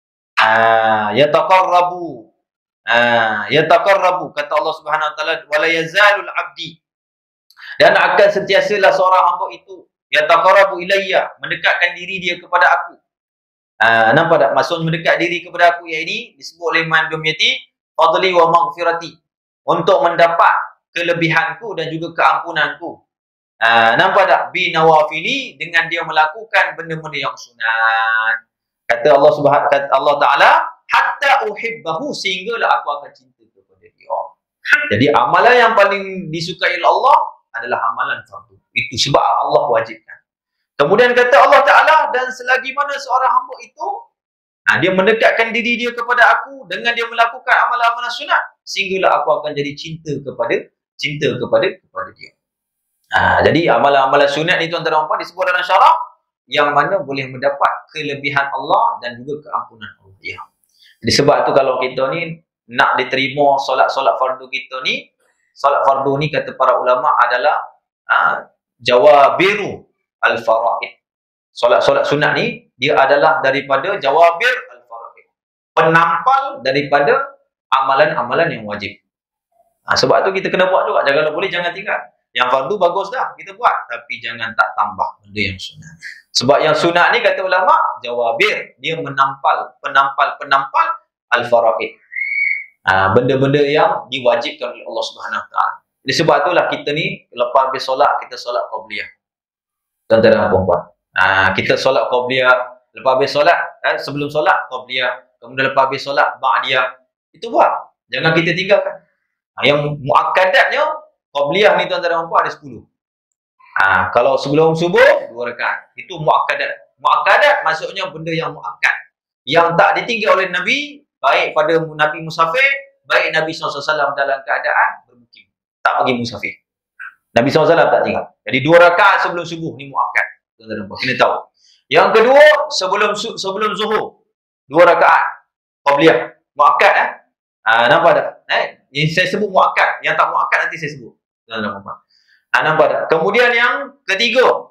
yataqarrabu, kata Allah Subhanahu Wa Ta'ala, wala yazalul abdi, dan akan sentiasalah seorang hamba itu yataqarrabu ilayya, mendekatkan diri dia kepada aku. Nampak tak? Maksudnya mendekat diri kepada aku, yang ini disebut oleh Imam Dumyati fadli wa maghfirati, untuk mendapat kelebihanku dan juga keampunanku. Nampak tak? Bi nawafili, dengan dia melakukan benda-benda yang sunat. Kata Allah Ta'ala, hatta uhibbahu, sehinggalah aku akan cinta kepada dia. Jadi amalan yang paling disukai oleh Allah adalah amalan fardu. Itu sebab Allah wajibkan. Kemudian kata Allah Ta'ala, dan selagi mana seorang hamba itu dia mendekatkan diri dia kepada aku dengan dia melakukan amalan-amalan sunat, sehinggalah aku akan jadi cinta cinta kepada dia. Jadi amalan-amalan sunat ni tuan-tuan dan puan disebut dalam syarak yang mana boleh mendapat kelebihan Allah dan juga keampunan Allah. Ya. Jadi sebab tu kalau kita ni nak diterima solat-solat fardu kita ni, solat fardu ni kata para ulama adalah jawabiru al-faraid. Solat-solat sunat ni dia adalah daripada jawabir al-faraid, penampal daripada amalan-amalan yang wajib. Sebab tu kita kena buat juga. Kalau boleh jangan tinggal. Yang fardu bagus dah kita buat, tapi jangan tak tambah benda yang sunat. Sebab yang sunat ni kata ulama jawabir, dia menampal, penampal al-faraid. Benda-benda yang diwajibkan oleh Allah Subhanahu Wa Taala. Jadi sebab itulah kita ni lepas habis solat kita solat qabliyah. Tuan-tuan dan puan-puan. Kita solat qabliyah, lepas habis solat sebelum solat qabliyah, kemudian lepas habis solat ba'diyah. Itu buat. Jangan kita tinggalkan. Yang muakkadatnya qabliyah ni tuan-tuan dan puan ada 10. Kalau sebelum subuh 2 rakaat. Itu muakkadat. Muakkadat maksudnya benda yang muakkad. Yang tak ditinggal oleh Nabi, baik pada Nabi musafir, baik Nabi SAW dalam keadaan bermukim. Tak pergi musafir. Nabi SAW tak tinggal. Jadi 2 rakaat sebelum subuh ni muakkad. Tuan-tuan dan puan, kena tahu. Yang kedua sebelum zuhur 2 rakaat qabliyah. Muakkad nampak tak? Yang saya sebut muakkad, yang tak muakkad nanti saya sebut. Tuan-tuan dan puan. Nampak tak? Kemudian yang ketiga,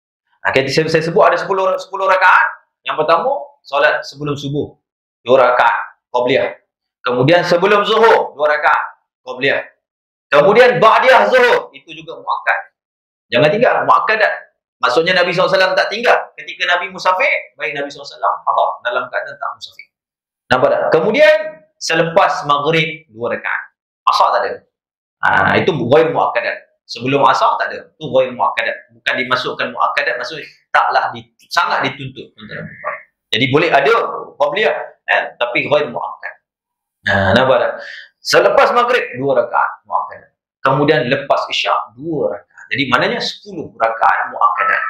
saya sebut ada 10 rakaat. Yang pertama, solat sebelum subuh 2 rakaat qabliyah. Kemudian sebelum zuhur 2 rakaat qabliyah. Kemudian ba'diyah zuhur, itu juga muakkad. Jangan tinggal, muakkadat. Maksudnya Nabi SAW tak tinggal. Ketika Nabi musafir, baik Nabi SAW hadir dalam keadaan tak musafir. Nampak tak? Kemudian selepas maghrib 2 rakaat. Asar tak ada. Itu ghair muakkadat. Sebelum asar tak ada. Itu ghair muakkadat. Bukan dimasukkan muakkadat, maksudnya taklah sangat dituntut. Jadi boleh ada qabliyah, tapi ghair muakkad. Nampak tak? Selepas maghrib 2 rakaat muakkadat. Kemudian lepas isyak 2 rakaat. Jadi maknanya 10 rakaat muakkadat.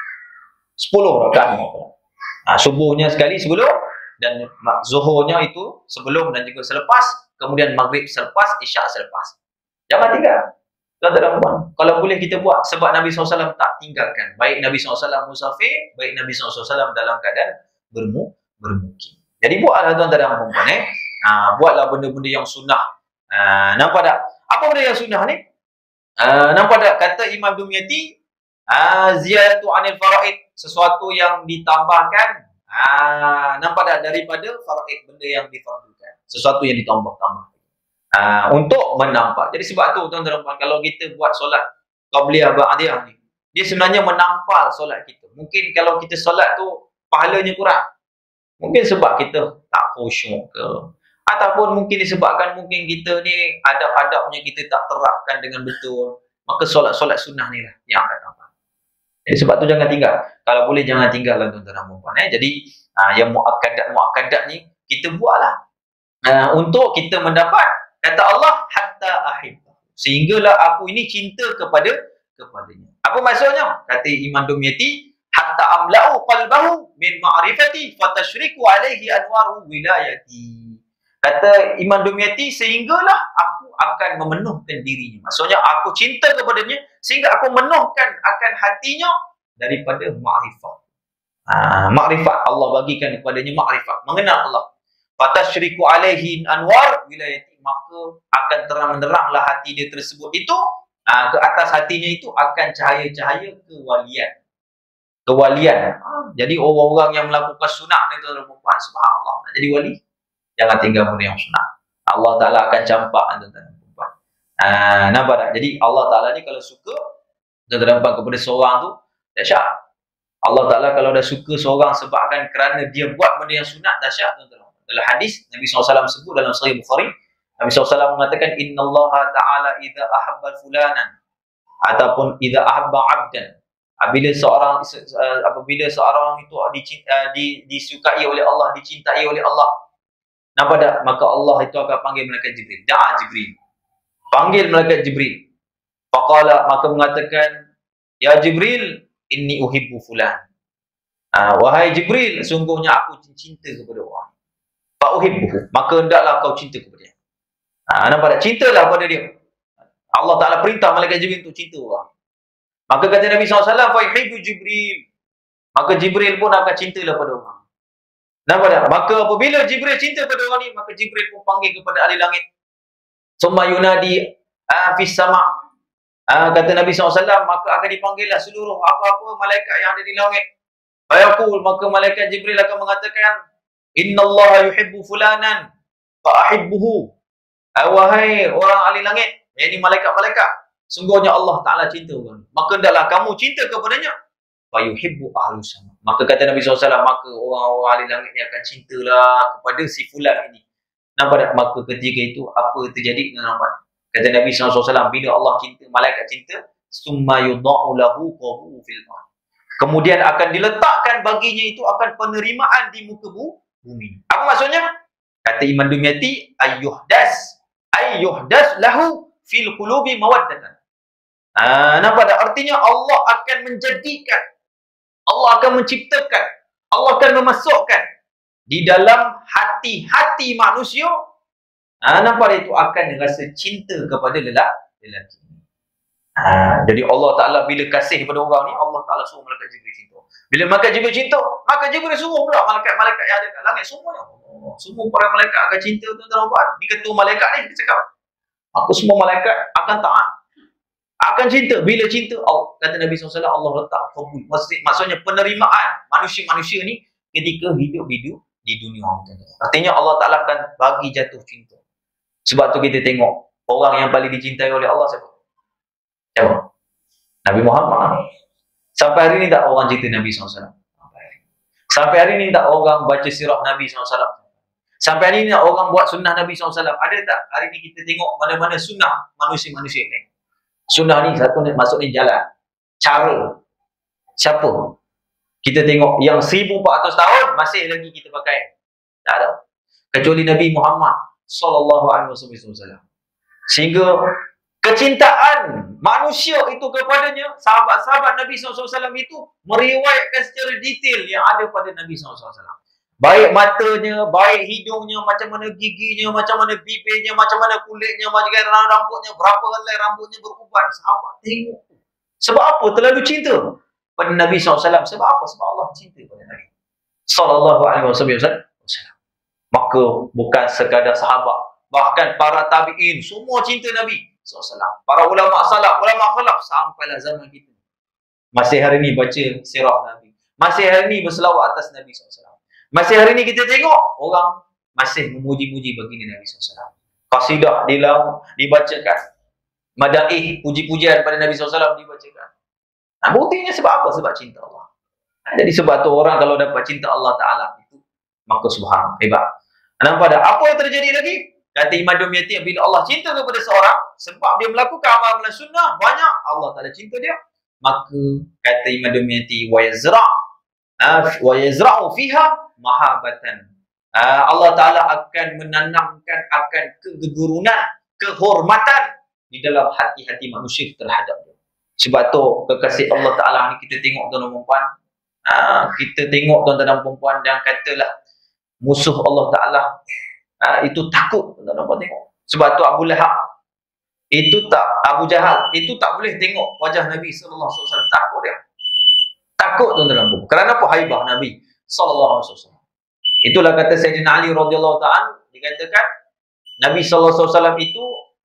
10 rakaat muakkadat. Subuhnya sekali sebelum, dan zuhurnya itu sebelum dan juga selepas, kemudian maghrib selepas, isyak selepas. Jangan tinggal. Tuan-tuan dan puan, kalau boleh kita buat, sebab Nabi SAW tak tinggalkan. Baik Nabi SAW musafir, baik Nabi SAW dalam keadaan bermukim. Jadi buatlah tuan-tuan dan puan, buatlah benda-benda yang sunnah. Nampak tak? Apa benda yang sunnah ni? Nampak tak? Kata Imam Dumyati, ziyadatu anil faraid, sesuatu yang ditambahkan. Nampak tak? Daripada faraid, benda yang difardukan, sesuatu yang ditambah-tambah untuk menampak. Jadi sebab tu tuan-tuan dan puan, kalau kita buat solat qabliyah ba'diyah ni, dia sebenarnya menampal solat kita. Mungkin kalau kita solat tu pahalanya kurang, mungkin sebab kita tak khusyuk ke, ataupun mungkin disebabkan mungkin kita ni adab-adabnya kita tak terapkan dengan betul, maka solat-solat sunnah ni lah yang akan tambah. Jadi sebab tu jangan tinggal. Kalau boleh jangan tinggal lah tuan-tuan dan puan. Jadi yang muakkadat ni kita buatlah untuk kita mendapat, kata Allah, hatta ahibbahu, sehinggalah aku ini cinta kepadanya. Apa maksudnya? Kata Imam Dumyati, hatta amla'u qalbahu min ma'rifati fatashriku alaihi anwaru wilayati. Kata Imam Dumyati, sehinggalah aku akan memenuhkan dirinya. Maksudnya aku cinta kepadanya sehingga aku memenuhkan akan hatinya daripada ma'rifat. Ma'rifat, Allah bagikan kepadanya ma'rifat, mengenal Allah. Fatashriku alaihi anwar wilayati, maka akan terang-meneranglah hati dia tersebut itu, ke atas hatinya itu akan cahaya-cahaya kewalian. Jadi orang-orang yang melakukan sunat ni tuan-tuan dan puan, subhanallah, nak jadi wali, jangan tinggal benda yang sunat. Allah Ta'ala akan campak tuan-tuan dan puan. Nampak tak? Jadi Allah Ta'ala ni kalau suka tuan-tuan dan puan kepada seorang tu, dahsyat. Allah Ta'ala kalau dah suka seorang sebabkan kerana dia buat benda yang sunat, dahsyat tuan-tuan. Dalam hadis Nabi SAW sebut dalam Sahih Bukhari, Nabi SAW mengatakan, innallaha ta'ala idza ahabba fulanan, ataupun idza ahabba 'abdan, apabila seorang itu disukai oleh Allah, dicintai oleh Allah, nampak tak? Maka Allah itu akan panggil malaikat Jibril. Da'a Jibril, panggil malaikat Jibril. Faqala, maka mengatakan, ya Jibril, inni uhibbu fulan. Wahai Jibril, sungguhnya aku cinta kepada orang. Fa uhibbuhu, maka hendaklah kau cinta kepada dia. Nampak tak? Cintalah pada dia. Allah Ta'ala perintah malaikat Jibril untuk cinta orang. Maka kata Nabi SAW, "Fayuhibbu Jibril." Maka Jibril pun akan cintalah pada orang. Nampak tak? Maka apabila Jibril cinta pada orang ni, maka Jibril pun panggil kepada ahli langit. Summa yunadi fis sama'. Kata Nabi SAW, maka akan dipanggillah seluruh apa-apa malaikat yang ada di langit. Fayaqul, maka malaikat Jibril akan mengatakan, "Innallaha yuhibbu fulanan fa'ahibbuhu." Wahai orang ahli langit, yakni malaikat-malaikat, sungguhnya Allah Ta'ala cinta orang. Maka hendaklah kamu cinta kepadanya. Fayuhibbu ahlus sama. Maka kata Nabi SAW, maka orang-orang ahli langit ni akan cintalah kepada si fulan ini. Nampak tak? Maka ketika itu, apa terjadi? Nampak? Kata Nabi SAW, bila Allah cinta, malaikat cinta, summa yudha'u lahu qabuhu fil ardh. Kemudian akan diletakkan baginya itu akan penerimaan di muka bumi. Apa maksudnya? Kata Imam Dumyati, ayyuhdas lahu fil qulubi mawaddatan. Nampak tak? Artinya Allah akan menjadikan, Allah akan menciptakan, Allah akan memasukkan di dalam hati-hati manusia. Nampak itu akan rasa cinta kepada lelaki. Jadi Allah Ta'ala bila kasih kepada orang ni, Allah Ta'ala suruh malaikat Jibril cinta. Bila malaikat Jibril cinta, maka Jibril suruh pula malaikat-malaikat yang ada kat langit semuanya. Semua para malaikat akan cinta, tuan-tuan dan puan. Ni ketua malaikat ni kita cakap, aku semua malaikat akan taat, akan cinta. Bila cinta, kata Nabi SAW, Allah letak qabul. Maksudnya penerimaan manusia-manusia ni ketika hidup di dunia. Artinya Allah Ta'ala akan bagi jatuh cinta. Sebab tu kita tengok orang yang paling dicintai oleh Allah siapa? Siapa? Nabi Muhammad. Sampai hari ni tak orang cerita Nabi SAW? Sampai hari ni tak orang baca sirah Nabi SAW? Sampai hari ni tak orang buat sunnah Nabi SAW? Ada tak? Hari ni kita tengok mana-mana sunnah manusia-manusia ni. Sunnah ni satu ni maksudnya jalan, cara. Siapa? Kita tengok yang 1400 tahun masih lagi kita pakai. Tak ada. Kecuali Nabi Muhammad SAW. Sehingga kecintaan manusia itu kepadanya, sahabat-sahabat Nabi SAW itu meriwayatkan secara detail yang ada pada Nabi SAW. Baik matanya, baik hidungnya, macam mana giginya, macam mana bibirnya, macam mana kulitnya, macam mana rambutnya, berapa helai rambutnya beruban. Sahabat tengok. Sebab apa? Terlalu cinta pada Nabi SAW. Sebab apa? Sebab Allah cinta pada Nabi SAW. Maka bukan sekadar sahabat, bahkan para tabi'in semua cinta Nabi SAW. Para ulama salaf, ulama khalaf, sampailah zaman kita. Masih hari ni baca sirah Nabi. Masih hari ni berselawat atas Nabi SAW. Masih hari ni kita tengok orang masih memuji-muji baginda Nabi SAW. Qasidah dibacakan. Madaih, puji-pujian pada Nabi SAW dibacakan. Buktinya sebab apa? Sebab cinta Allah. Jadi sebab tu orang kalau dapat cinta Allah Ta'ala itu, maka subhanallah, hebat. Nampak tak? Apa yang terjadi lagi? Kata Imam Dumyati, bila Allah cinta kepada seorang, sebab dia melakukan amalan sunnah banyak, Allah Ta'ala cinta dia. Maka kata Imam Dumyati, wa yazra'u fiha mahabatan. Allah Ta'ala akan menanamkan akan kegegurunan, kehormatan di dalam hati-hati manusia terhadap dia. Sebab tu kekasih Allah Ta'ala ni kita tengok tuan-tuan dan puan, kita tengok tuan-tuan dan puan, dan katalah musuh Allah Ta'ala itu takut, tuan-tuan dan puan tengok. Sebab tu Abu Jahal itu tak boleh tengok wajah Nabi SAW. Takut dia. Takut tuan-tuan dan puan. Kerana apa? Haibah Nabi SAW. Itulah kata Sayyidina Ali radhiyallahu ta'ala, dikatakan Nabi SAW itu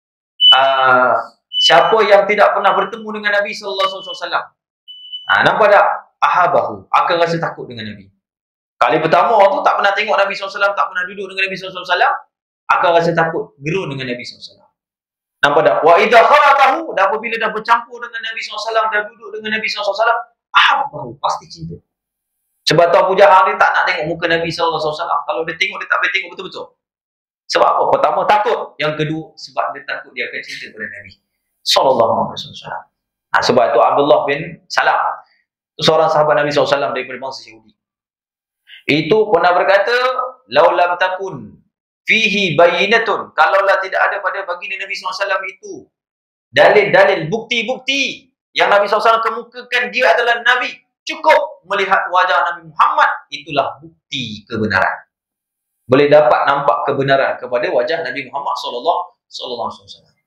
siapa yang tidak pernah bertemu dengan Nabi SAW, nampak tak? Ahabahu, akan rasa takut dengan Nabi. Kali pertama tu tak pernah tengok Nabi SAW, tak pernah duduk dengan Nabi SAW, akan rasa takut, gerun dengan Nabi SAW. Nampak tak? Wa idza kharatahu, dan apabila dah bercampur dengan Nabi SAW, dah duduk dengan Nabi SAW, ahabahu, pasti cinta. Sebab tu Abu Jahal ni tak nak tengok muka Nabi SAW. Kalau dia tengok, dia tak boleh tengok betul-betul. Sebab apa? Pertama takut, yang kedua sebab dia takut dia akan cinta kepada Nabi SAW. Sebab itu Abdullah bin Salam, seorang sahabat Nabi SAW daripada bangsa Yahudi, itu pernah berkata, laulam takun fihi bayinatun, kalaulah tidak ada pada baginda Nabi SAW itu dalil-dalil, bukti-bukti yang Nabi SAW kemukakan dia adalah Nabi, cukup melihat wajah Nabi Muhammad, itulah bukti kebenaran. Boleh dapat nampak kebenaran kepada wajah Nabi Muhammad SAW.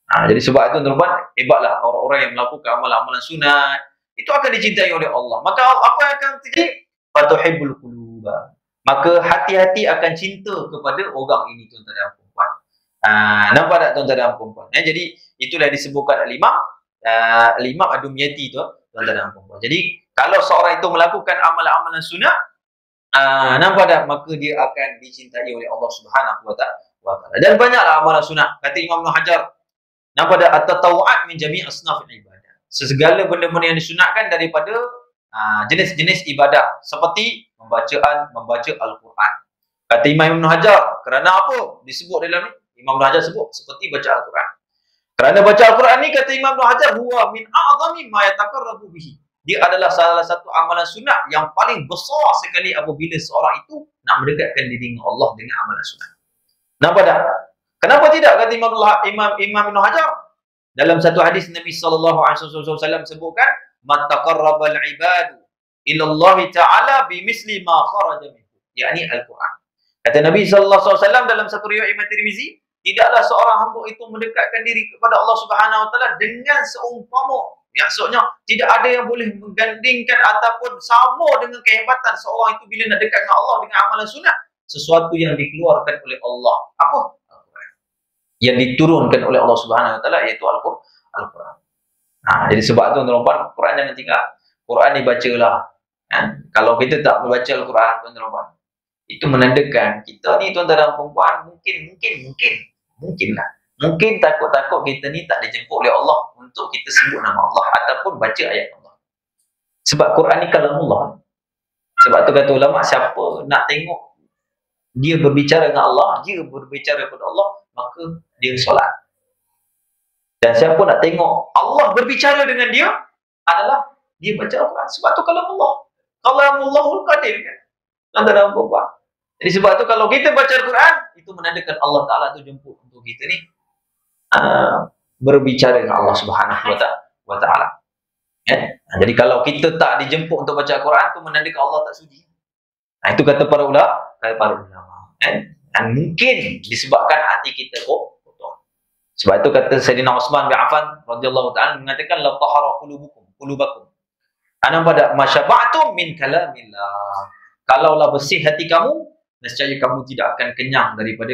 Jadi sebab itu tuan-tuan, hebatlah orang-orang yang melakukan amalan-amalan sunat, itu akan dicintai oleh Allah. Maka apa yang akan terjadi? Fatuhibbul quluba. Maka hati-hati akan cinta kepada orang ini, tuan-tuan dan puan-puan. Nampak tak tuan-tuan dan puan-puan? Jadi itulah disebutkan Al-Imam Ad-Dumyati tu, tuan-tuan dan puan-puan. Jadi kalau seorang itu melakukan amalan-amalan sunat, nampak tak? Maka dia akan dicintai oleh Allah Subhanahu wa Ta'ala. Dan banyaklah amalan sunat. Kata Imam Ibn Hajar, nampak tak? At-tatawu'at min jami' asnafil ibadah. Segala benda-benda yang disunatkan daripada jenis-jenis ibadah, seperti membaca Al-Quran. Kata Imam Ibn Hajar, kerana apa disebut dalam ni? Imam Ibn Hajar sebut seperti baca Al-Quran. Kerana baca Al-Quran ni, kata Imam Ibn Hajar, huwa min a'zami ma yataqarrabu bihi. Dia adalah salah satu amalan sunat yang paling besar sekali apabila seorang itu nak mendekatkan diri dengan Allah dengan amalan sunat. Nampak tak? Kenapa tidak? Kata Imam Ibn Hajar, dalam satu hadis Nabi SAW sebutkan, man taqarrabal ibadu ila Allah Ta'ala bimisli ma kharaja minhu, yakni Al-Quran. Kata Nabi SAW dalam satu riwayat Imam Tirmizi, tidaklah seorang hamba itu mendekatkan diri kepada Allah Subhanahu Wa Ta'ala dengan seumpama, maksudnya tidak ada yang boleh menggandingkan ataupun sama dengan kehebatan seorang itu bila nak dekat dengan Allah dengan amalan sunat, sesuatu yang dikeluarkan oleh Allah. Apa? Al-Quran. Yang diturunkan oleh Allah Subhanahu Wa Ta'ala, iaitu Al-Quran. Jadi sebab tu tuan-tuan, Quran jangan tinggal. Quran dibacalah. Kalau kita tak membaca Al-Quran, tuan-tuan, itu menandakan kita ni, tuan-tuan dan puan-puan, mungkin takut-takut kita ni tak dijemput oleh Allah untuk kita sebut nama Allah ataupun baca ayat Allah. Sebab Quran ni kalamullah. Sebab tu kata ulama, siapa nak tengok dia berbicara dengan Allah, dia berbicara kepada Allah, maka dia solat. Dan siapa nak tengok Allah berbicara dengan dia, adalah dia baca Al-Quran. Sebab tu kalamullahul qadim, kan? Tuan-tuan dan puan-puan. Jadi sebab tu kalau kita baca Al-Quran, itu menandakan Allah Ta'ala tu jemput untuk kita ni berbicara dengan Allah Subhanahu Wa Ta'ala. Jadi kalau kita tak dijemput untuk baca Al-Quran, itu menandakan Allah tak sudi. Itu kata para ulama. Dan mungkin disebabkan hati kita kotor. Sebab itu kata Sayyidina Uthman bin Affan radhiyallahu ta'ala mengatakan, la tahara qulubakum ana pada masyaba'tum min kalamillah. Kalaulah bersih hati kamu, nescaya kamu tidak akan kenyang daripada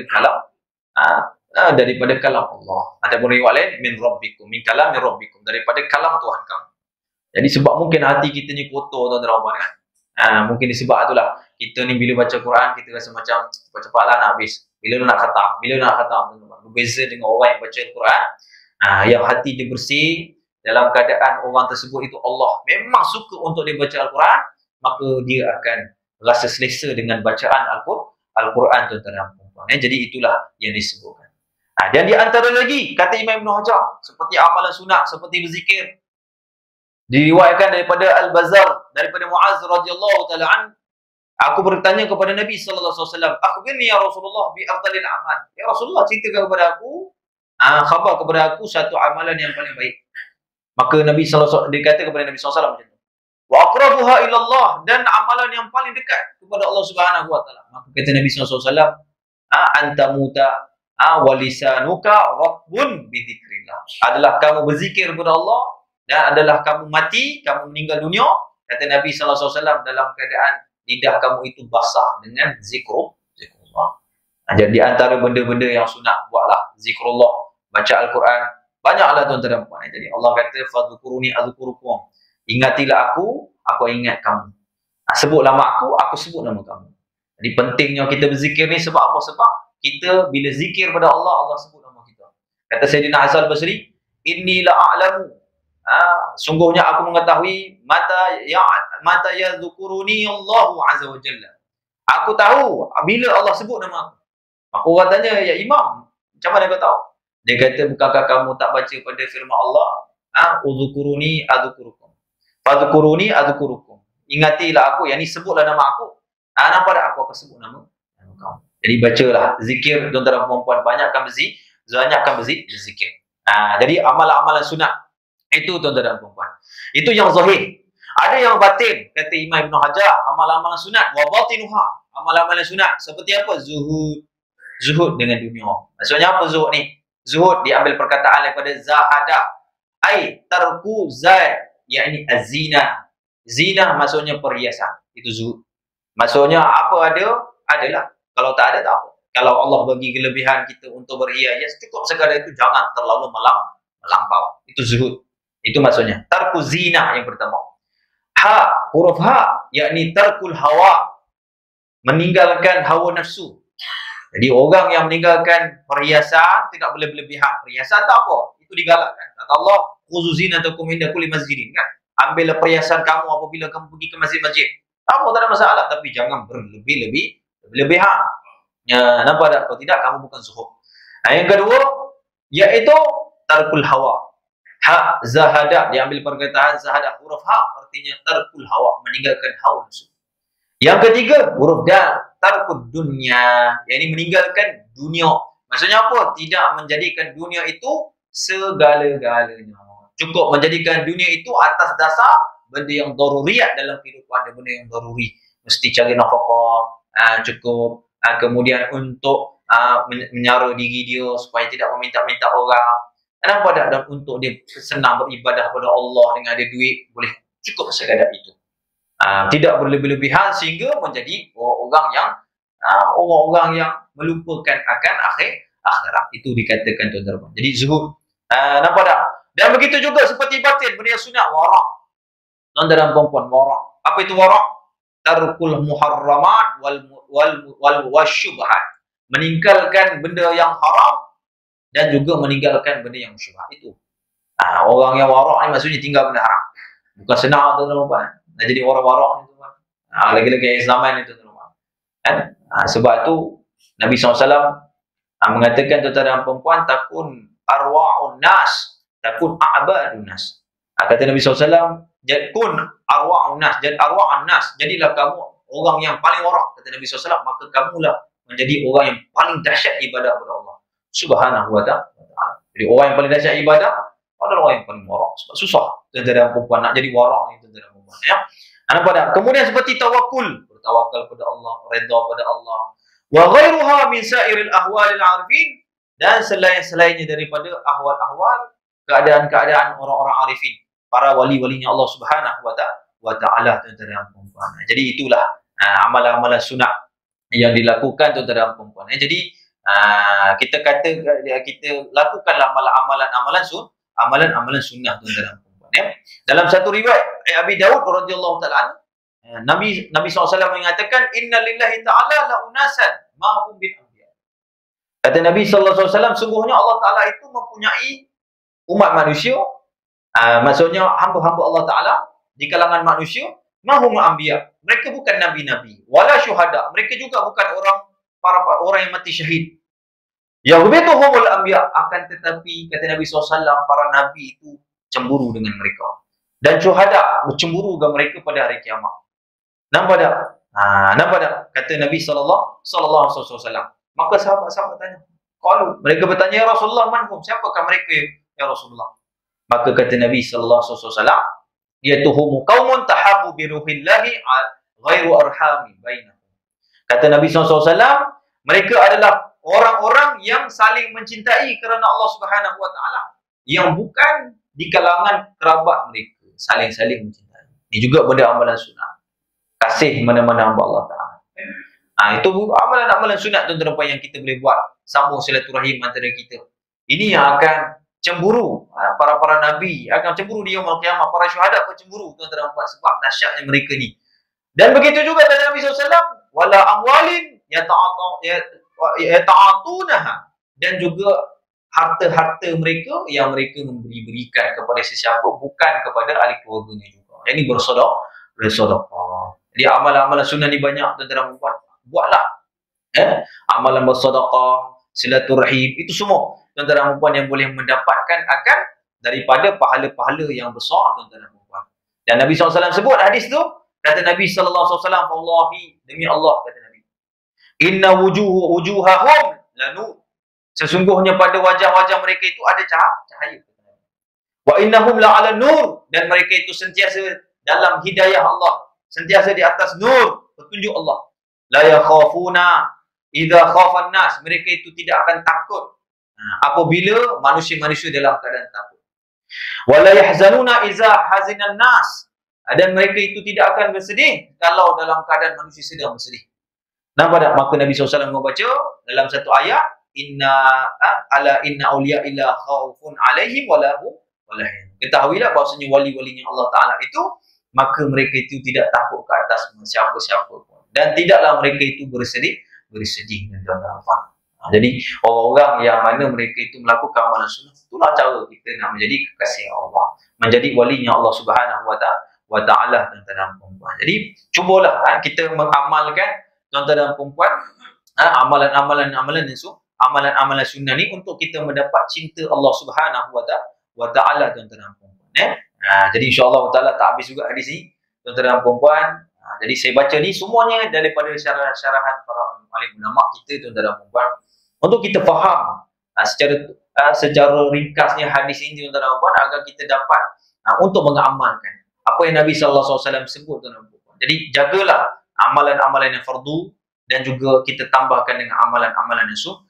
kalam Allah. Ataupun riwayat lain, min rabbikum, min kalamir rabbikum, daripada kalam Tuhan kamu. Jadi sebab mungkin hati kita ni kotor, tuan-tuan, kan? Mungkin disebab itulah kita ni bila baca Quran, kita rasa macam cepat-cepatlah nak habis. Bila nak khatam, tuan-tuan. Berbeza dengan orang yang baca Al-Quran, yang hati dia bersih, dalam keadaan orang tersebut itu Allah memang suka untuk dia baca Al-Quran, maka dia akan rasa selesa dengan bacaan Al-Quran, tuan-tuan dan puan-puan. Jadi itulah yang disebutkan. Dan di antara lagi, kata Imam Ibn Hajar, seperti amalan sunat, seperti berzikir, diriwayatkan daripada Al-Bazar, daripada Muaz radhiyallahu ta'ala an, aku bertanya kepada Nabi sallallahu alaihi wasallam, akhbirni ya Rasulullah bi afdalil amal. Ya Rasulullah, ceritakan kepada aku, khabar kepada aku satu amalan yang paling baik. Maka Nabi sallallahu alaihi wasallam, dia kata kepada Nabi sallallahu alaihi wasallam macam tu, wa aqrabuha ila Allah, dan amalan yang paling dekat kepada Allah Subhanahu wa taala. Maka kata Nabi sallallahu alaihi wasallam, anta muta wa lisanuka rabbun bi dzikrillah. Adalah kamu berzikir kepada Allah dan adalah kamu mati, kamu meninggal dunia, kata Nabi sallallahu alaihi wasallam, dalam keadaan lidah kamu itu basah dengan zikrullah. Jadi antara benda-benda yang sunat, buatlah zikrullah, baca Al-Quran. Banyaklah tuan-tuan dan puan. Jadi Allah kata, fadhkuruni adzkurukum. Ingatilah aku ingat kamu. Sebut nama aku sebut nama kamu. Jadi pentingnya kita berzikir ni sebab apa? Sebab kita bila zikir pada Allah, Allah sebut nama kita. Kata Sayyidina Hasan Al-Basri, inni la'alamu, sungguhnya aku mengetahui mata yadhkuruni Allahu azza wa jalla. Aku tahu bila Allah sebut nama aku. Maka orang tanya, ya Imam, macam mana kau tahu? Dia kata, bukankah kamu tak baca pada firman Allah, udzukuruni adzkurukum, fadhkuruni adzkurukum. Ingatilah aku, yang ni sebutlah nama aku. Nampak tak, aku akan sebut nama kamu. Jadi bacalah zikir, tuan-tuan dan puan-puan, banyakkan berzikir. Jadi amalan-amalan sunat itu, tuan-tuan dan puan-puan, itu yang zahir. Ada yang batin, kata Imam Ibn Hajar, amalan-amalan sunat wa batinuha, amalan-amalan sunat seperti apa? Zuhud dengan dunia. Maksudnya apa zuhud ni? Zuhud diambil perkataan daripada zahada, ai tarku zai, yakni az-zina. Zina maksudnya perhiasan. Itu zuhud. Maksudnya apa ada, adalah. Kalau tak ada, tak apa. Kalau Allah bagi kelebihan kita untuk berhias, cukup sekadar itu, jangan terlalu melampau. Itu zuhud. Itu maksudnya. Tarku zina yang pertama. Ha, huruf ha, yakni tarkul hawa. Meninggalkan hawa nafsu. Jadi orang yang meninggalkan perhiasan tidak boleh berlebihan. Perhiasan tak apa, itu digalakkan. Kata Allah, khuzu zinatakum inda kulli masjidin, kan? Ambillah perhiasan kamu apabila kamu pergi ke masjid-masjid. Apa tak ada masalah, tapi jangan berlebihan. Ya, nampak tak? Kalau tidak, kamu bukan zuhud. Nah, yang kedua, iaitu tarkul hawa. Ha, zahada, diambil perkataan zahada. Huruf ha artinya tarkul hawa, meninggalkan hawa nafsu. Yang ketiga, huruf dal, tarkud dunya, yakni meninggalkan dunia. Maksudnya apa? Tidak menjadikan dunia itu segala-galanya. Cukup menjadikan dunia itu atas dasar benda yang daruriyat dalam kehidupan, ada benda yang daruri. Mesti cari nafkah, cukup. Kemudian untuk menyaruh diri dia supaya tidak meminta-minta orang. Kenapa tak? Dan untuk dia senang beribadah kepada Allah dengan ada duit, boleh cukup sekadar itu. Tidak berlebih-lebihan sehingga menjadi orang-orang yang melupakan akan akhirat. Itu dikatakan tuan-tuan. Jadi zuhud. Nampak tak? Dan begitu juga seperti batin, benda yang sunat, wara'. Tuan-tuan dan puan-puan, wara'. Apa itu wara'? Tarkul muharramat wal wasyubhat. Meninggalkan benda yang haram dan juga meninggalkan benda yang syubhat. Itu. Orang yang wara' ni maksudnya tinggal benda haram. Bukan senang tuan-tuan dan puan. Nak jadi orang warak ni tuan. Lagi-lagi zaman ni tuan-tuan. Kan? Sebab tu Nabi SAW mengatakan tuan-tuan dan perempuan, takun arwa'un nas, takun a'badun nas. Kata Nabi SAW, kun arwa'un nas, jadi arwa'un nas, jadilah kamu orang yang paling warak, kata Nabi SAW, maka kamulah menjadi orang yang paling dahsyat ibadah kepada Allah Subhanahu wa ta'ala. Jadi orang yang paling dahsyat ibadah adalah orang yang paling warak. Sebab susah tuan-tuan dan perempuan nak jadi warak ni tuan-tuan dan perempuan. Ya. Nampak tak? Kemudian seperti tawakul, bertawakal kepada Allah, redha pada Allah. Wa ghairuha min sa'iril ahwalil 'arifin, dan selain-selainnya daripada ahwal-ahwal, keadaan-keadaan orang-orang arifin, para wali-walinya Allah Subhanahu wa ta'ala tuan-tuan dan perempuan. Jadi itulah amalan-amalan sunat yang dilakukan tuan-tuan dan perempuan. Jadi kita lakukanlah amalan-amalan sunnah tuan-tuan dan perempuan. Ya. Dalam satu riwayat Abi Daud radhiyallahu taala, Nabi SAW mengatakan, inna lillahi ta'ala la unasan ma hum bil anbiya. Kata Nabi SAW, sungguhnya Allah Ta'ala itu mempunyai umat manusia, maksudnya hamba-hamba Allah Ta'ala di kalangan manusia, ma hum anbiya, mereka bukan nabi-nabi, wala syuhada, mereka juga bukan orang yang mati syahid. Yaghbituhumul anbiya, akan tetapi kata Nabi SAW, para nabi itu cemburu dengan mereka. Dan syuhada bercemburu dengan mereka pada hari kiamat. Nampak tak? Nampak tak? Kata Nabi sallallahu alaihi wasallam. Maka sahabat-sahabat tanya. Qalu, mereka bertanya, ya Rasulullah, manhum? Siapakah mereka ya Rasulullah? Maka kata Nabi sallallahu alaihi wasallam, yatuhum qaumun tahabu bi ruhillahi ghairu arhami bainahum. Kata Nabi sallallahu alaihi wasallam, mereka adalah orang-orang yang saling mencintai kerana Allah Subhanahu wa taala, yang bukan di kalangan kerabat mereka, saling-saling mencintai. Ini juga benda amalan sunat. Kasih mana-mana hamba Allah Ta'ala. Itu amalan-amalan sunat tuan-tuan yang kita boleh buat. Sambung silaturahim antara kita. Ini yang akan cemburu. Para nabi akan cemburu di yaumul qiyamah. Para syuhada pun cemburu tuan-tuan sebab dahsyatnya mereka ni. Dan begitu juga kata Nabi SAW, wala amwalin yata'atunaha, dan juga harta-harta mereka yang mereka berikan kepada sesiapa, bukan kepada ahli keluarganya juga. Yang ini bersedekah. Jadi amalan-amalan sunnah ni banyak tuan-tuan dan puan. Buatlah. Amalan bersedekah, silaturahim, itu semua tuan-tuan dan puan yang boleh mendapatkan akan daripada pahala-pahala yang besar tuan-tuan dan puan. Dan Nabi SAW sebut hadis tu, kata Nabi SAW, wallahi, demi Allah, kata Nabi, inna wujuhahum lanu, sesungguhnya pada wajah-wajah mereka itu ada cahaya. Wa innahum la'ala nur, dan mereka itu sentiasa dalam hidayah Allah, sentiasa di atas nur, petunjuk Allah. La yakhafuna idza khafan nas, mereka itu tidak akan takut Apabila manusia-manusia dalam keadaan takut. Wala yahzanuna iza hazinan nas. Dan mereka itu tidak akan bersedih kalau dalam keadaan manusia sedang bersedih. Nampak tak? Maka Nabi SAW membaca dalam satu ayat, inna awliya illa khawfun alaihim walahum walahim. Ketahuilah bahawasanya wali-walinya Allah Ta'ala itu, maka mereka itu tidak takut ke atas siapa-siapa pun. Dan tidaklah mereka itu bersedih. Jadi orang-orang yang mana mereka itu melakukan amalan sunnah, itulah cara kita nak menjadi kekasih Allah, menjadi walinya Allah Subhanahu wa Ta'ala, tuan-tuan dan puan-puan. Jadi cubalah kita mengamalkan, tuan-tuan dan puan-puan, amalan-amalan sunnah ni untuk kita mendapat cinta Allah Subhanahu wa Ta'ala, tuan-tuan dan puan-puan. Jadi insya-Allah Ta'ala tak habis juga hadis ni, tuan-tuan dan puan-puan. Jadi saya baca ni semuanya daripada syarahan para alim ulama kita, tuan-tuan dan puan-puan, untuk kita faham secara ringkasnya hadis ini, tuan-tuan dan puan, agar kita dapat untuk mengamalkan apa yang Nabi sallallahu alaihi wasallam sebut, tuan-tuan dan puan. Jadi jagalah amalan-amalan yang fardu dan juga kita tambahkan dengan amalan-amalan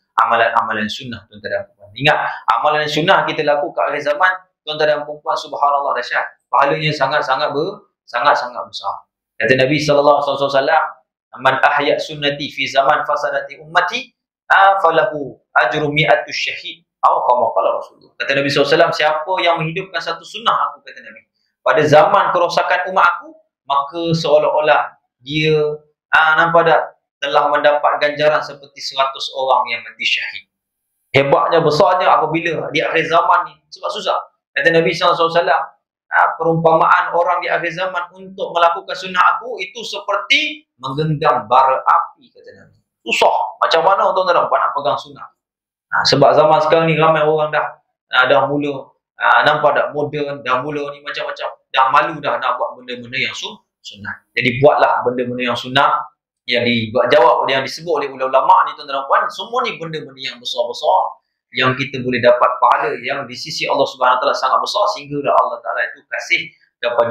sunnah, tuan-tuan dan puan. Ingat, amalan sunnah kita lakukan akhir zaman, tuan-tuan dan puan, subhanallah, dahsyat. Pahalanya sangat-sangat besar. Kata Nabi sallallahu alaihi wasallam, "Man ahya sunnati fi zaman fasadati ummati, falahu ajru mi'atu syahid." Atau kama qala Rasulullah. Kata Nabi SAW, siapa yang menghidupkan satu sunnah aku, kata Nabi, pada zaman kerosakan umat aku, maka seolah-olah dia nampak tak, telah mendapat ganjaran seperti 100 orang yang mati syahid. Hebatnya, besarnya apabila di akhir zaman ni, sebab susah. Kata Nabi SAW, perumpamaan orang di akhir zaman untuk melakukan sunnah aku itu seperti menggenggam bara api, kata Nabi. Susah. Macam mana tuan-tuan dan puan nak pegang sunnah? Sebab zaman sekarang ni ramai orang dah mula nampak tak, modern, dah mula ni macam-macam, dah malu dah nak buat benda-benda yang sunnah. Jadi buatlah benda-benda yang sunnah, yang dijawab, yang disebut oleh ulama ni, tuan-tuan dan puan, semua ni benda-benda yang besar-besar yang kita boleh dapat pahala yang di sisi Allah Subhanahu Wa Taala sangat besar, sehingga Allah Taala itu kasih kepada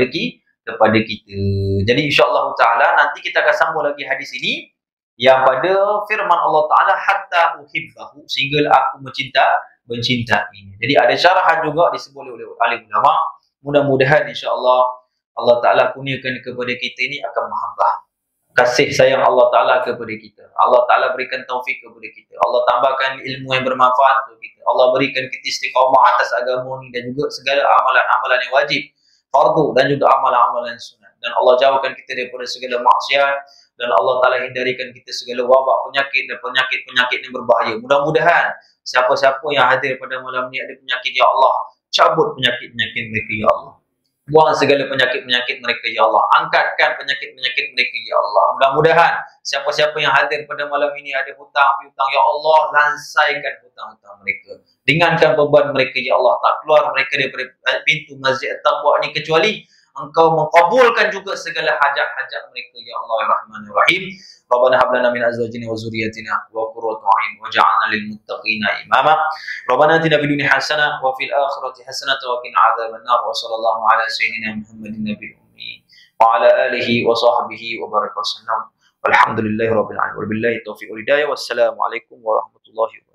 kita. Jadi insya-Allah taala nanti kita akan sambung lagi hadis ini yang pada firman Allah Taala, hatta uhibbahu, sehingga aku mencintainya. Jadi ada syarahan juga disebut oleh alim ulama. Mudah-mudahan insya-Allah Allah Taala kurniakan kepada kita ini akan mahabbah, kasih sayang Allah Ta'ala kepada kita. Allah Ta'ala berikan taufik kepada kita. Allah tambahkan ilmu yang bermanfaat untuk kita. Allah berikan kita istiqamah atas agama ni, dan juga segala amalan-amalan yang wajib, fardu, dan juga amalan-amalan sunat. Dan Allah jauhkan kita daripada segala maksiat, dan Allah Ta'ala hindarikan kita segala wabak, penyakit dan penyakit-penyakit yang berbahaya. Mudah-mudahan siapa-siapa yang hadir pada malam ni ada penyakit, ya Allah, cabut penyakit-penyakit mereka, ya Allah. Buang segala penyakit-penyakit mereka, ya Allah. Angkatkan penyakit-penyakit mereka, ya Allah. Mudah-mudahan siapa-siapa yang hadir pada malam ini ada hutang, ya Allah, lansaikan hutang-hutang mereka. Ringankan beban mereka, ya Allah. Tak keluar mereka daripada pintu masjid at-taqwa ini kecuali Engkau mengabulkan juga segala hajat-hajat mereka, ya Allah, ya Rahman, ya Rahim. Rabbana hab lana min azwajina wa zurriyyatina wa qurrata a'yun waj'alna lil muttaqina imama. Rabbana atina fid dunya hasanah wa fil akhirati hasanah wa qina adzabannar. Wa sallallahu ala sayyidina Muhammadin nabiyil ummi wa ala alihi wa sahbihi wa baraka wasallam. Walhamdulillahi rabbil alamin. Wabillahi taufiq wal hidayah. Wassalamu alaikum warahmatullahi wabarakatuh.